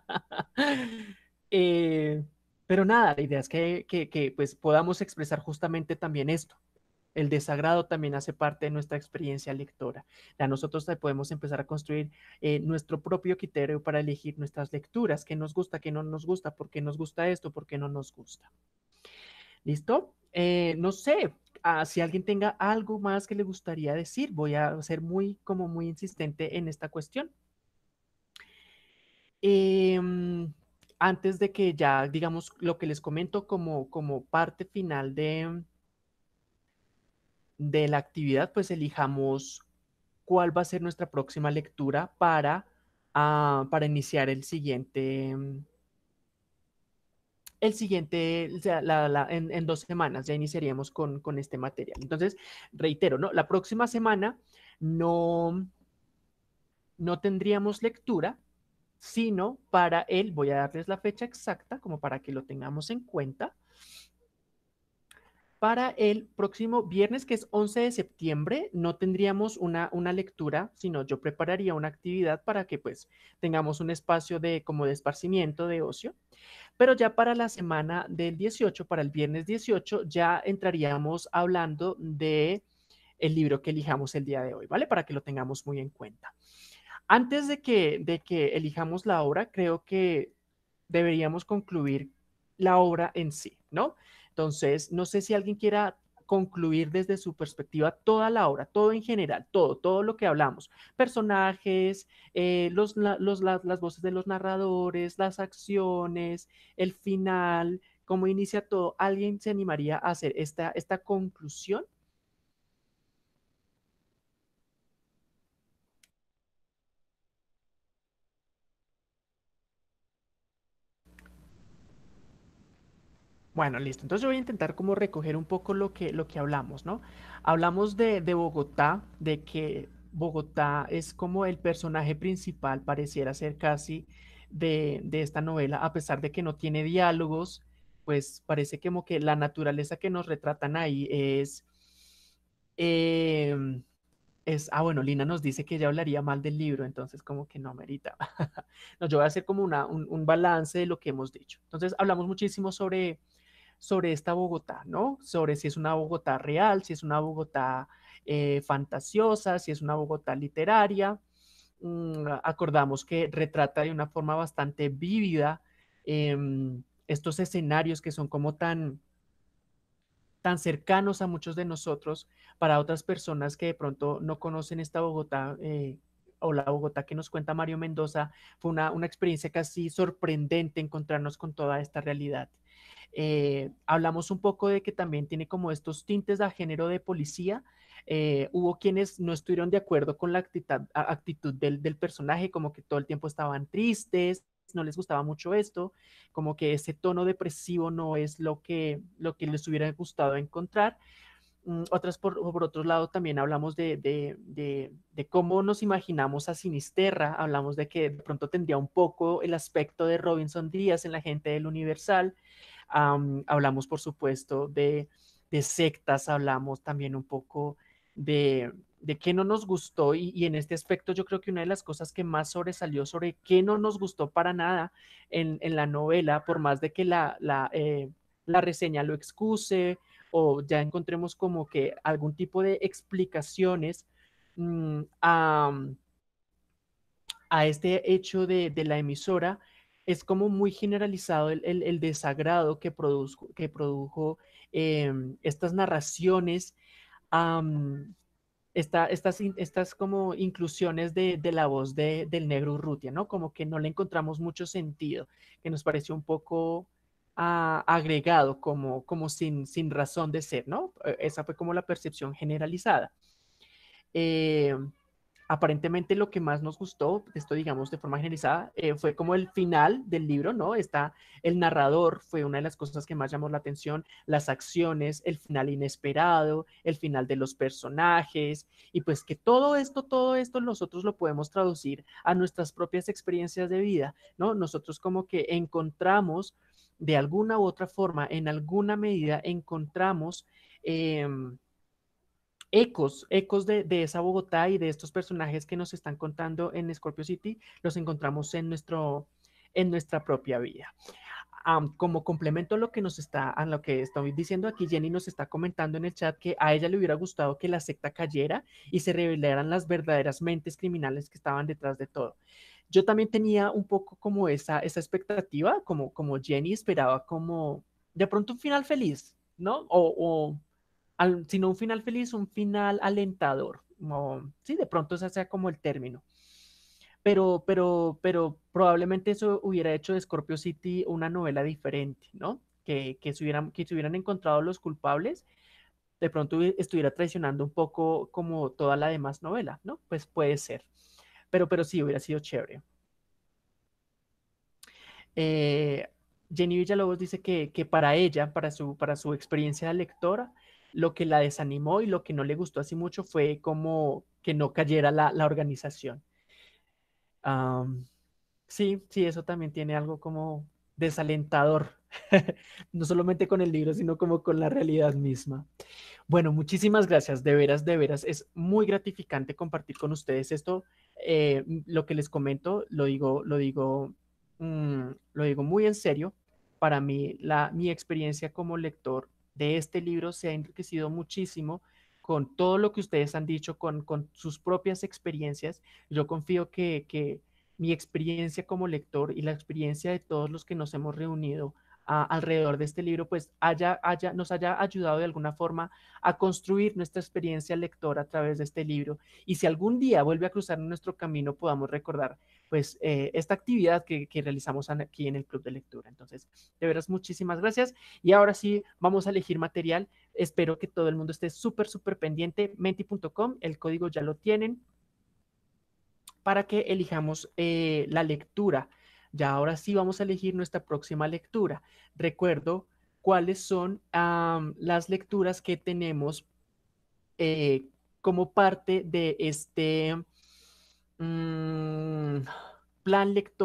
eh, pero nada, la idea es que, que, que pues podamos expresar justamente también esto. El desagrado también hace parte de nuestra experiencia lectora. Ya nosotros podemos empezar a construir eh, nuestro propio criterio para elegir nuestras lecturas, qué nos gusta, qué no nos gusta, por qué nos gusta esto, por qué no nos gusta. ¿Listo? Eh, no sé, ah, si alguien tenga algo más que le gustaría decir, voy a ser muy, como muy insistente en esta cuestión. Eh, antes de que ya, digamos, lo que les comento como, como parte final de, de la actividad, pues elijamos cuál va a ser nuestra próxima lectura para, uh, para iniciar el siguiente, el siguiente, o sea, la, la, en, en, dos semanas ya iniciaríamos con, con este material. Entonces, reitero, ¿no? La próxima semana no, no tendríamos lectura, sino para él, voy a darles la fecha exacta como para que lo tengamos en cuenta. Para el próximo viernes, que es once de septiembre, no tendríamos una, una lectura, sino yo prepararía una actividad para que pues tengamos un espacio de como de esparcimiento, de ocio. Pero ya para la semana del dieciocho, para el viernes dieciocho, ya entraríamos hablando de el libro que elijamos el día de hoy, ¿vale? Para que lo tengamos muy en cuenta. Antes de que, de que elijamos la obra, creo que deberíamos concluir la obra en sí, ¿no? Entonces, no sé si alguien quiera concluir desde su perspectiva toda la obra, todo en general, todo, todo lo que hablamos, personajes, eh, los, los, las, las voces de los narradores, las acciones, el final, cómo inicia todo. ¿Alguien se animaría a hacer esta, esta conclusión? Bueno, listo. Entonces yo voy a intentar como recoger un poco lo que, lo que hablamos, ¿no? Hablamos de, de Bogotá, de que Bogotá es como el personaje principal, pareciera ser casi de, de esta novela, a pesar de que no tiene diálogos, pues parece como que la naturaleza que nos retratan ahí es... em, es, ah, bueno, Lina nos dice que ella hablaría mal del libro, entonces como que no merita. No, yo voy a hacer como una, un, un balance de lo que hemos dicho. Entonces hablamos muchísimo sobre, sobre esta Bogotá, ¿no? Sobre si es una Bogotá real, si es una Bogotá eh, fantasiosa, si es una Bogotá literaria. Mm, acordamos que retrata de una forma bastante vívida em, estos escenarios que son como tan tan cercanos a muchos de nosotros, para otras personas que de pronto no conocen esta Bogotá, eh, o la Bogotá que nos cuenta Mario Mendoza, fue una, una experiencia casi sorprendente encontrarnos con toda esta realidad. Eh, hablamos un poco de que también tiene como estos tintes de género de policía. Eh, hubo quienes no estuvieron de acuerdo con la actitud, actitud del, del personaje, como que todo el tiempo estaban tristes, no les gustaba mucho esto, como que ese tono depresivo no es lo que, lo que les hubiera gustado encontrar. Mm, Otras, por, por otro lado, también hablamos de, de, de, de cómo nos imaginamos a Sinisterra, hablamos de que de pronto tendría un poco el aspecto de Robinson Díaz en La gente del Universal. Um, hablamos, por supuesto, de, de, sectas, hablamos también un poco de, de qué no nos gustó y, y, en este aspecto yo creo que una de las cosas que más sobresalió sobre qué no nos gustó para nada en, en la novela, por más de que la, la, eh, la reseña lo excuse o ya encontremos como que algún tipo de explicaciones mmm, a, a este hecho de, de la emisora, es como muy generalizado el, el, el desagrado que produjo, que produjo eh, estas narraciones, um, esta, estas, estas como inclusiones de, de la voz de, del negro Urrutia, ¿no? Como que no le encontramos mucho sentido, que nos pareció un poco uh, agregado, como, como sin, sin razón de ser, ¿no? Esa fue como la percepción generalizada. Eh, Aparentemente lo que más nos gustó, esto digamos de forma generalizada, eh, fue como el final del libro, ¿no? Está el narrador, fue una de las cosas que más llamó la atención, las acciones, el final inesperado, el final de los personajes, y pues que todo esto, todo esto nosotros lo podemos traducir a nuestras propias experiencias de vida, ¿no? Nosotros como que encontramos de alguna u otra forma, en alguna medida encontramos... Eh, ecos, ecos de, de, esa Bogotá y de estos personajes que nos están contando en Scorpio City, los encontramos en, nuestro, en nuestra propia vida. Um, como complemento a lo que nos está, a lo que estoy diciendo aquí, Jenny nos está comentando en el chat que a ella le hubiera gustado que la secta cayera y se revelaran las verdaderas mentes criminales que estaban detrás de todo. Yo también tenía un poco como esa, esa expectativa, como, como Jenny esperaba como de pronto un final feliz, ¿no? O, o al, sino un final feliz, un final alentador. Como, sí, de pronto ese sea como el término. Pero, pero, pero probablemente eso hubiera hecho de Scorpio City una novela diferente, ¿no? Que, que, se hubieran, que se hubieran encontrado los culpables, de pronto estuviera traicionando un poco como toda la demás novela, ¿no? Pues puede ser. Pero, pero sí, hubiera sido chévere. Eh, Jenny Villalobos dice que, que para ella, para su, para su experiencia de lectora, lo que la desanimó y lo que no le gustó así mucho fue como que no cayera la, la organización. Um, sí, sí, eso también tiene algo como desalentador, no solamente con el libro, sino como con la realidad misma. Bueno, muchísimas gracias, de veras, de veras, es muy gratificante compartir con ustedes esto. Eh, lo que les comento, lo digo, lo digo, mmm, lo digo muy en serio. Para mí, la, mi experiencia como lector de este libro se ha enriquecido muchísimo con todo lo que ustedes han dicho, con, con sus propias experiencias. Yo confío que, que mi experiencia como lector y la experiencia de todos los que nos hemos reunido a, alrededor de este libro, pues haya, haya, nos haya ayudado de alguna forma a construir nuestra experiencia lectora a través de este libro. Y si algún día vuelve a cruzar nuestro camino, podamos recordar pues eh, esta actividad que, que realizamos aquí en el Club de Lectura. Entonces, de veras, muchísimas gracias. Y ahora sí, vamos a elegir material. Espero que todo el mundo esté súper, súper pendiente. Menti punto com, el código ya lo tienen para que elijamos eh, la lectura. Ya ahora sí vamos a elegir nuestra próxima lectura. Recuerdo cuáles son um, las lecturas que tenemos eh, como parte de este um, plan lector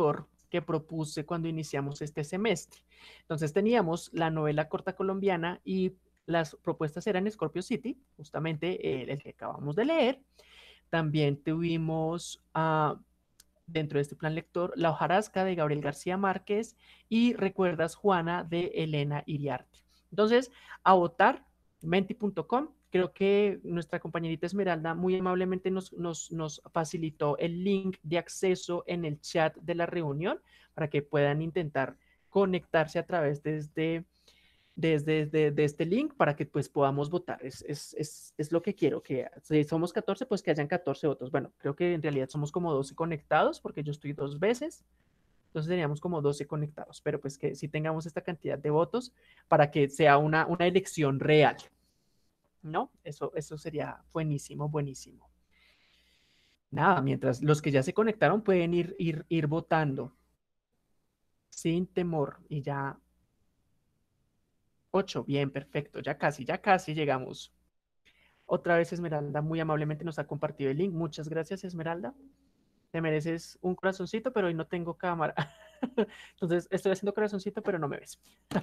que propuse cuando iniciamos este semestre. Entonces teníamos la novela corta colombiana y las propuestas eran Scorpio City, justamente el, el que acabamos de leer. También tuvimos uh, dentro de este plan lector La hojarasca de Gabriel García Márquez y Recuerdas Juana de Elena Iriarte. Entonces, a votar, menti punto com. Creo que nuestra compañerita Esmeralda muy amablemente nos, nos, nos facilitó el link de acceso en el chat de la reunión para que puedan intentar conectarse a través de este, desde, desde de este link para que pues podamos votar. Es, es, es, es lo que quiero, que si somos catorce, pues que hayan catorce votos. Bueno, creo que en realidad somos como doce conectados porque yo estoy dos veces. Entonces teníamos como doce conectados, pero pues que sí tengamos esta cantidad de votos para que sea una, una elección real. ¿No? Eso, eso sería buenísimo, buenísimo. Nada, mientras los que ya se conectaron pueden ir, ir, ir votando sin temor y ya ocho, bien, perfecto, ya casi, ya casi llegamos. Otra vez Esmeralda muy amablemente nos ha compartido el link. Muchas gracias, Esmeralda. Te mereces un corazoncito, pero hoy no tengo cámara. Entonces estoy haciendo corazoncito, pero no me ves.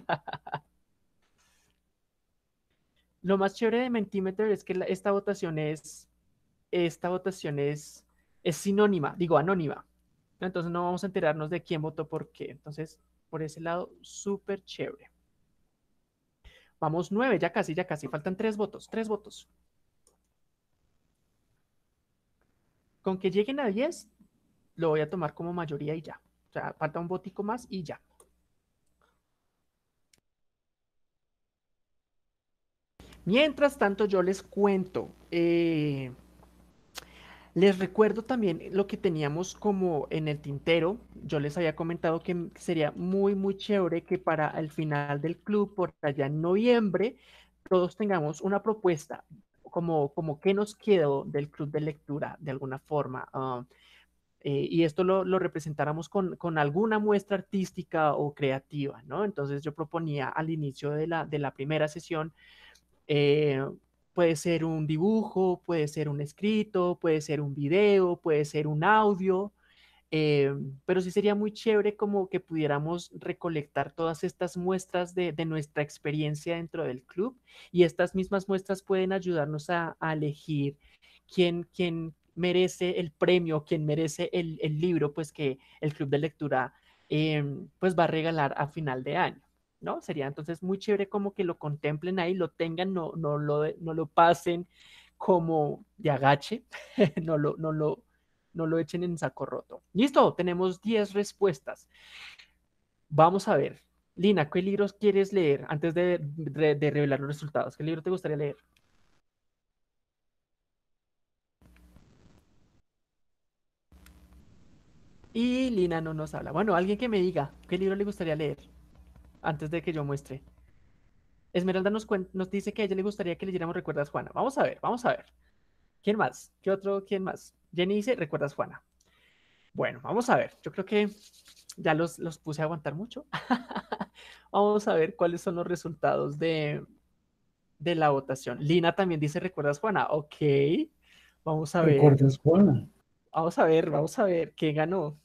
Lo más chévere de Mentimeter es que la, esta votación es, esta votación es, es sinónima, digo anónima. Entonces no vamos a enterarnos de quién votó por qué. Entonces, por ese lado, súper chévere. Vamos nueve, ya casi, ya casi. Faltan tres votos, tres votos. Con que lleguen a diez, lo voy a tomar como mayoría y ya. O sea, falta un votico más y ya. Mientras tanto, yo les cuento. Eh, les recuerdo también lo que teníamos como en el tintero. Yo les había comentado que sería muy, muy chévere que para el final del club, por allá en noviembre, todos tengamos una propuesta como, como qué nos quedó del club de lectura de alguna forma. Uh, eh, y esto lo, lo representáramos con, con alguna muestra artística o creativa, ¿no? Entonces yo proponía al inicio de la, de la primera sesión, eh, puede ser un dibujo, puede ser un escrito, puede ser un video, puede ser un audio, eh, pero sí sería muy chévere como que pudiéramos recolectar todas estas muestras de, de nuestra experiencia dentro del club y estas mismas muestras pueden ayudarnos a, a elegir quién, quién merece el premio, quién merece el, el libro, pues que el club de lectura eh, pues va a regalar a final de año. ¿No? Sería entonces muy chévere como que lo contemplen ahí, lo tengan, no, no, lo, no lo pasen como de agache, no, lo, no, lo, no lo echen en saco roto. Listo, tenemos diez respuestas. Vamos a ver. Lina, ¿qué libros quieres leer antes de, de, de revelar los resultados? ¿Qué libro te gustaría leer? Y Lina no nos habla. Bueno, alguien que me diga, ¿qué libro le gustaría leer antes de que yo muestre? Esmeralda nos, nos dice que a ella le gustaría que leyéramos Recuerdas Juana. Vamos a ver, vamos a ver. ¿Quién más? ¿Qué otro? ¿Quién más? Jenny dice Recuerdas Juana. Bueno, vamos a ver. Yo creo que ya los, los puse a aguantar mucho. Vamos a ver cuáles son los resultados de, de la votación. Lina también dice Recuerdas Juana. Ok. Vamos a ver. ¿Recuerdas Juana? Vamos a ver, vamos a ver. ¿Qué ganó?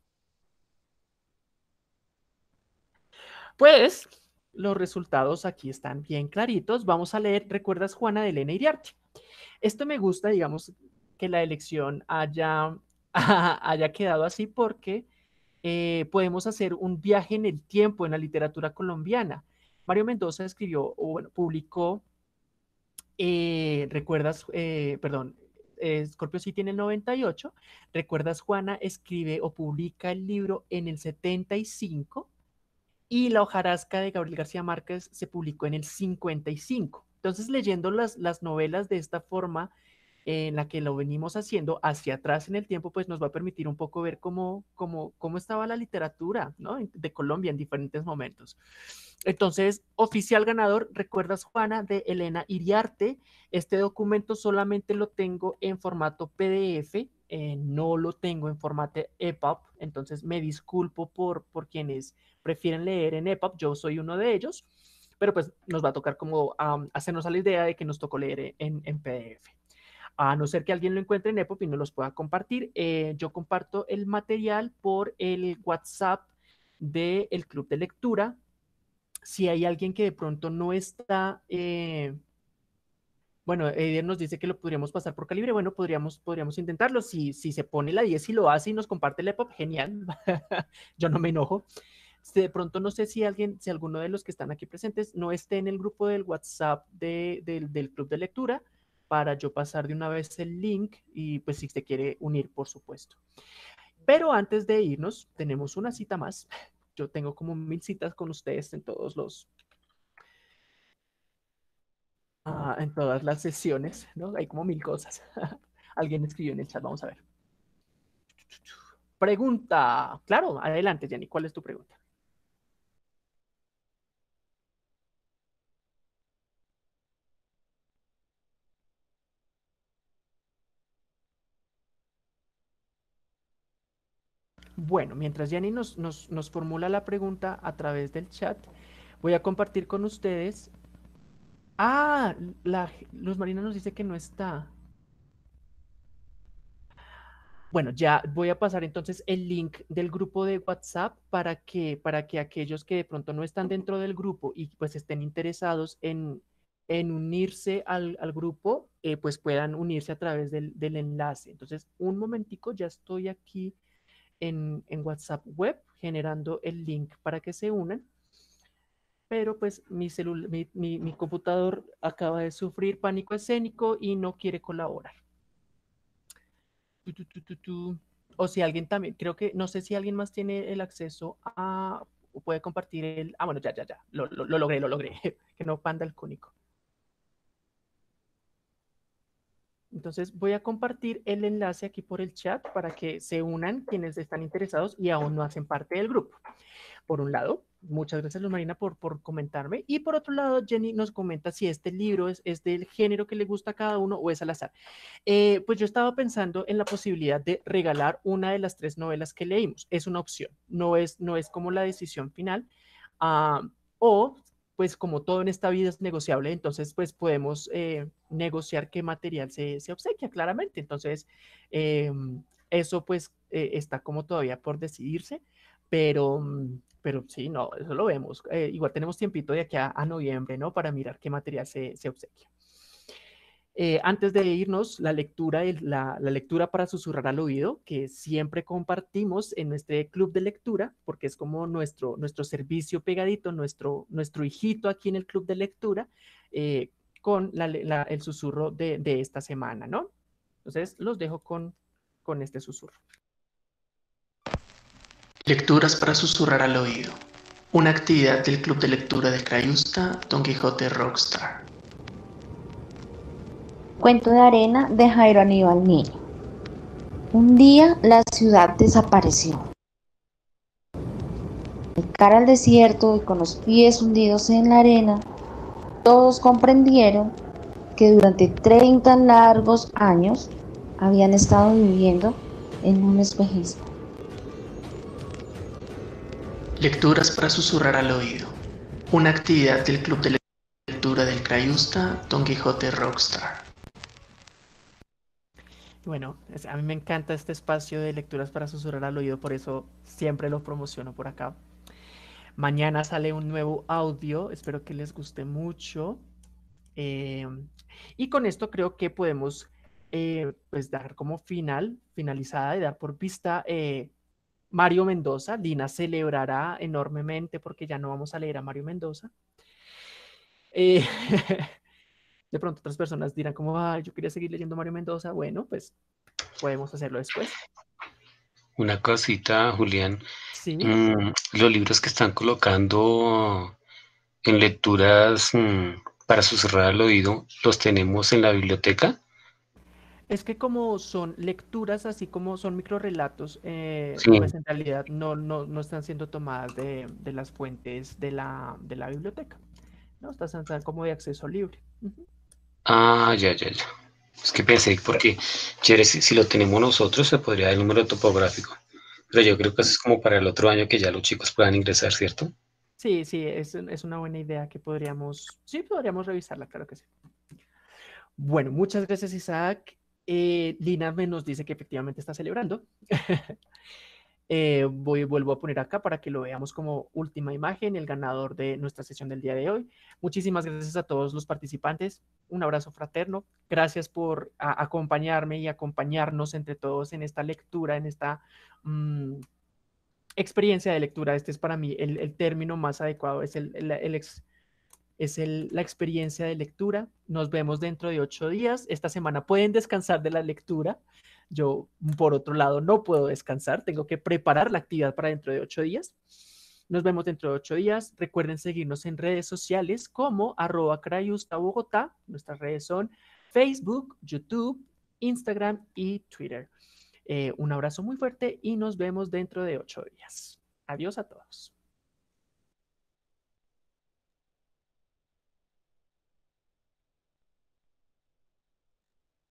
Pues los resultados aquí están bien claritos. Vamos a leer Recuerdas Juana de Elena Iriarte. Esto me gusta, digamos, que la elección haya, haya quedado así porque eh, podemos hacer un viaje en el tiempo en la literatura colombiana. Mario Mendoza escribió, o bueno, publicó, eh, recuerdas, eh, perdón, eh, Scorpio City en el noventa y ocho, recuerdas Juana escribe o publica el libro en el setenta y cinco y La hojarasca de Gabriel García Márquez se publicó en el cincuenta y cinco. Entonces, leyendo las, las novelas de esta forma, eh, en la que lo venimos haciendo hacia atrás en el tiempo, pues nos va a permitir un poco ver cómo, cómo, cómo estaba la literatura, ¿no? De Colombia en diferentes momentos. Entonces, oficial ganador, Recuerdas Juana de Elena Iriarte. Este documento solamente lo tengo en formato P D F, eh, no lo tengo en formato E P U B, entonces me disculpo por, por quienes prefieren leer en E P U B, yo soy uno de ellos, pero pues nos va a tocar como um, hacernos a la idea de que nos tocó leer en, en P D F. A no ser que alguien lo encuentre en EPUB y no los pueda compartir, eh, yo comparto el material por el WhatsApp del club de lectura. Si hay alguien que de pronto no está... Eh, bueno, Eder nos dice que lo podríamos pasar por Calibre. Bueno, podríamos, podríamos intentarlo. Si, si se pone la diez y lo hace y nos comparte el EPUB, genial. Yo no me enojo. De pronto no sé si alguien, si alguno de los que están aquí presentes no esté en el grupo del WhatsApp de, de, del club de lectura, para yo pasar de una vez el link y pues si se quiere unir, por supuesto. Pero antes de irnos, tenemos una cita más. Yo tengo como mil citas con ustedes en todos los... Uh, en todas las sesiones, ¿no? Hay como mil cosas. Alguien escribió en el chat, vamos a ver. Pregunta. Claro, adelante, Jenny, ¿cuál es tu pregunta? Bueno, mientras Jenny nos, nos, nos formula la pregunta a través del chat, voy a compartir con ustedes. Ah, la, Luz Marina nos dice que no está. Bueno, ya voy a pasar entonces el link del grupo de WhatsApp para que, para que aquellos que de pronto no están dentro del grupo y pues estén interesados en, en unirse al, al grupo, eh, pues puedan unirse a través del, del enlace. Entonces, un momentico, ya estoy aquí en, en WhatsApp web generando el link para que se unan. Pero pues mi, mi, mi, mi computador acaba de sufrir pánico escénico y no quiere colaborar. Tu, tu, tu, tu, tu. O si alguien también, creo que, no sé si alguien más tiene el acceso a, o puede compartir el, ah, bueno, ya, ya, ya, lo, lo, lo logré, lo logré, que no panda el cúnico. Entonces voy a compartir el enlace aquí por el chat para que se unan quienes están interesados y aún no hacen parte del grupo. Por un lado, muchas gracias Luz Marina por, por comentarme. Y por otro lado, Jenny nos comenta si este libro es, es del género que le gusta a cada uno o es al azar. Eh, pues yo estaba pensando en la posibilidad de regalar una de las tres novelas que leímos. Es una opción, no es, no es como la decisión final. Uh, o, pues como todo en esta vida es negociable, entonces pues podemos eh, negociar qué material se, se obsequia claramente. Entonces, eh, eso pues eh, está como todavía por decidirse, pero... Pero sí, no, eso lo vemos. Eh, igual tenemos tiempito de aquí a, a noviembre, ¿no? Para mirar qué material se, se obsequia. Eh, antes de irnos, la lectura, la, la lectura para susurrar al oído, que siempre compartimos en nuestro club de lectura, porque es como nuestro, nuestro servicio pegadito, nuestro, nuestro hijito aquí en el club de lectura, eh, con la, la, el susurro de, de esta semana, ¿no? Entonces, los dejo con, con este susurro. Lecturas para susurrar al oído. Una actividad del Club de Lectura de Crayusta, Don Quijote Rockstar. Cuento de arena de Jairo Aníbal Niño. Un día la ciudad desapareció. De cara al desierto y con los pies hundidos en la arena, todos comprendieron que durante treinta largos años habían estado viviendo en un espejismo. Lecturas para susurrar al oído. Una actividad del Club de Lectura del Crayusta, Don Quijote Rockstar. Bueno, es, a mí me encanta este espacio de lecturas para susurrar al oído, por eso siempre lo promociono por acá. Mañana sale un nuevo audio, espero que les guste mucho. Eh, y con esto creo que podemos eh, pues dar como final, finalizada y dar por vista eh, Mario Mendoza. Lina celebrará enormemente porque ya no vamos a leer a Mario Mendoza. Eh, de pronto otras personas dirán como, ah, yo quería seguir leyendo Mario Mendoza. Bueno, pues podemos hacerlo después. Una cosita, Julián. Sí. Mm, los libros que están colocando en lecturas mm, para susurrar al oído, ¿los tenemos en la biblioteca? Es que como son lecturas, así como son microrelatos, eh, Sí. pues en realidad no, no, no están siendo tomadas de, de las fuentes de la, de la biblioteca, ¿no? Están como de acceso libre. Uh-huh. Ah, ya, ya, ya. Es que pensé, porque chévere, si, si lo tenemos nosotros, se podría dar el número topográfico. Pero yo creo que eso es como para el otro año que ya los chicos puedan ingresar, ¿cierto? Sí, sí, es, es una buena idea que podríamos, sí, podríamos revisarla, claro que sí. Bueno, muchas gracias, Isaac. Eh, Lina me nos dice que efectivamente está celebrando. Eh, voy, vuelvo a poner acá para que lo veamos como última imagen, el ganador de nuestra sesión del día de hoy. Muchísimas gracias a todos los participantes. Un abrazo fraterno. Gracias por a, acompañarme y acompañarnos entre todos en esta lectura, en esta mmm, experiencia de lectura. Este es para mí el, el término más adecuado, es, el, el, el ex, es el, la experiencia de lectura. Nos vemos dentro de ocho días. Esta semana pueden descansar de la lectura. Yo, por otro lado, no puedo descansar, tengo que preparar la actividad para dentro de ocho días. Nos vemos dentro de ocho días. Recuerden seguirnos en redes sociales como arroba Crayusta Bogotá. Nuestras redes son Facebook, YouTube, Instagram y Twitter. Eh, un abrazo muy fuerte y nos vemos dentro de ocho días. Adiós a todos.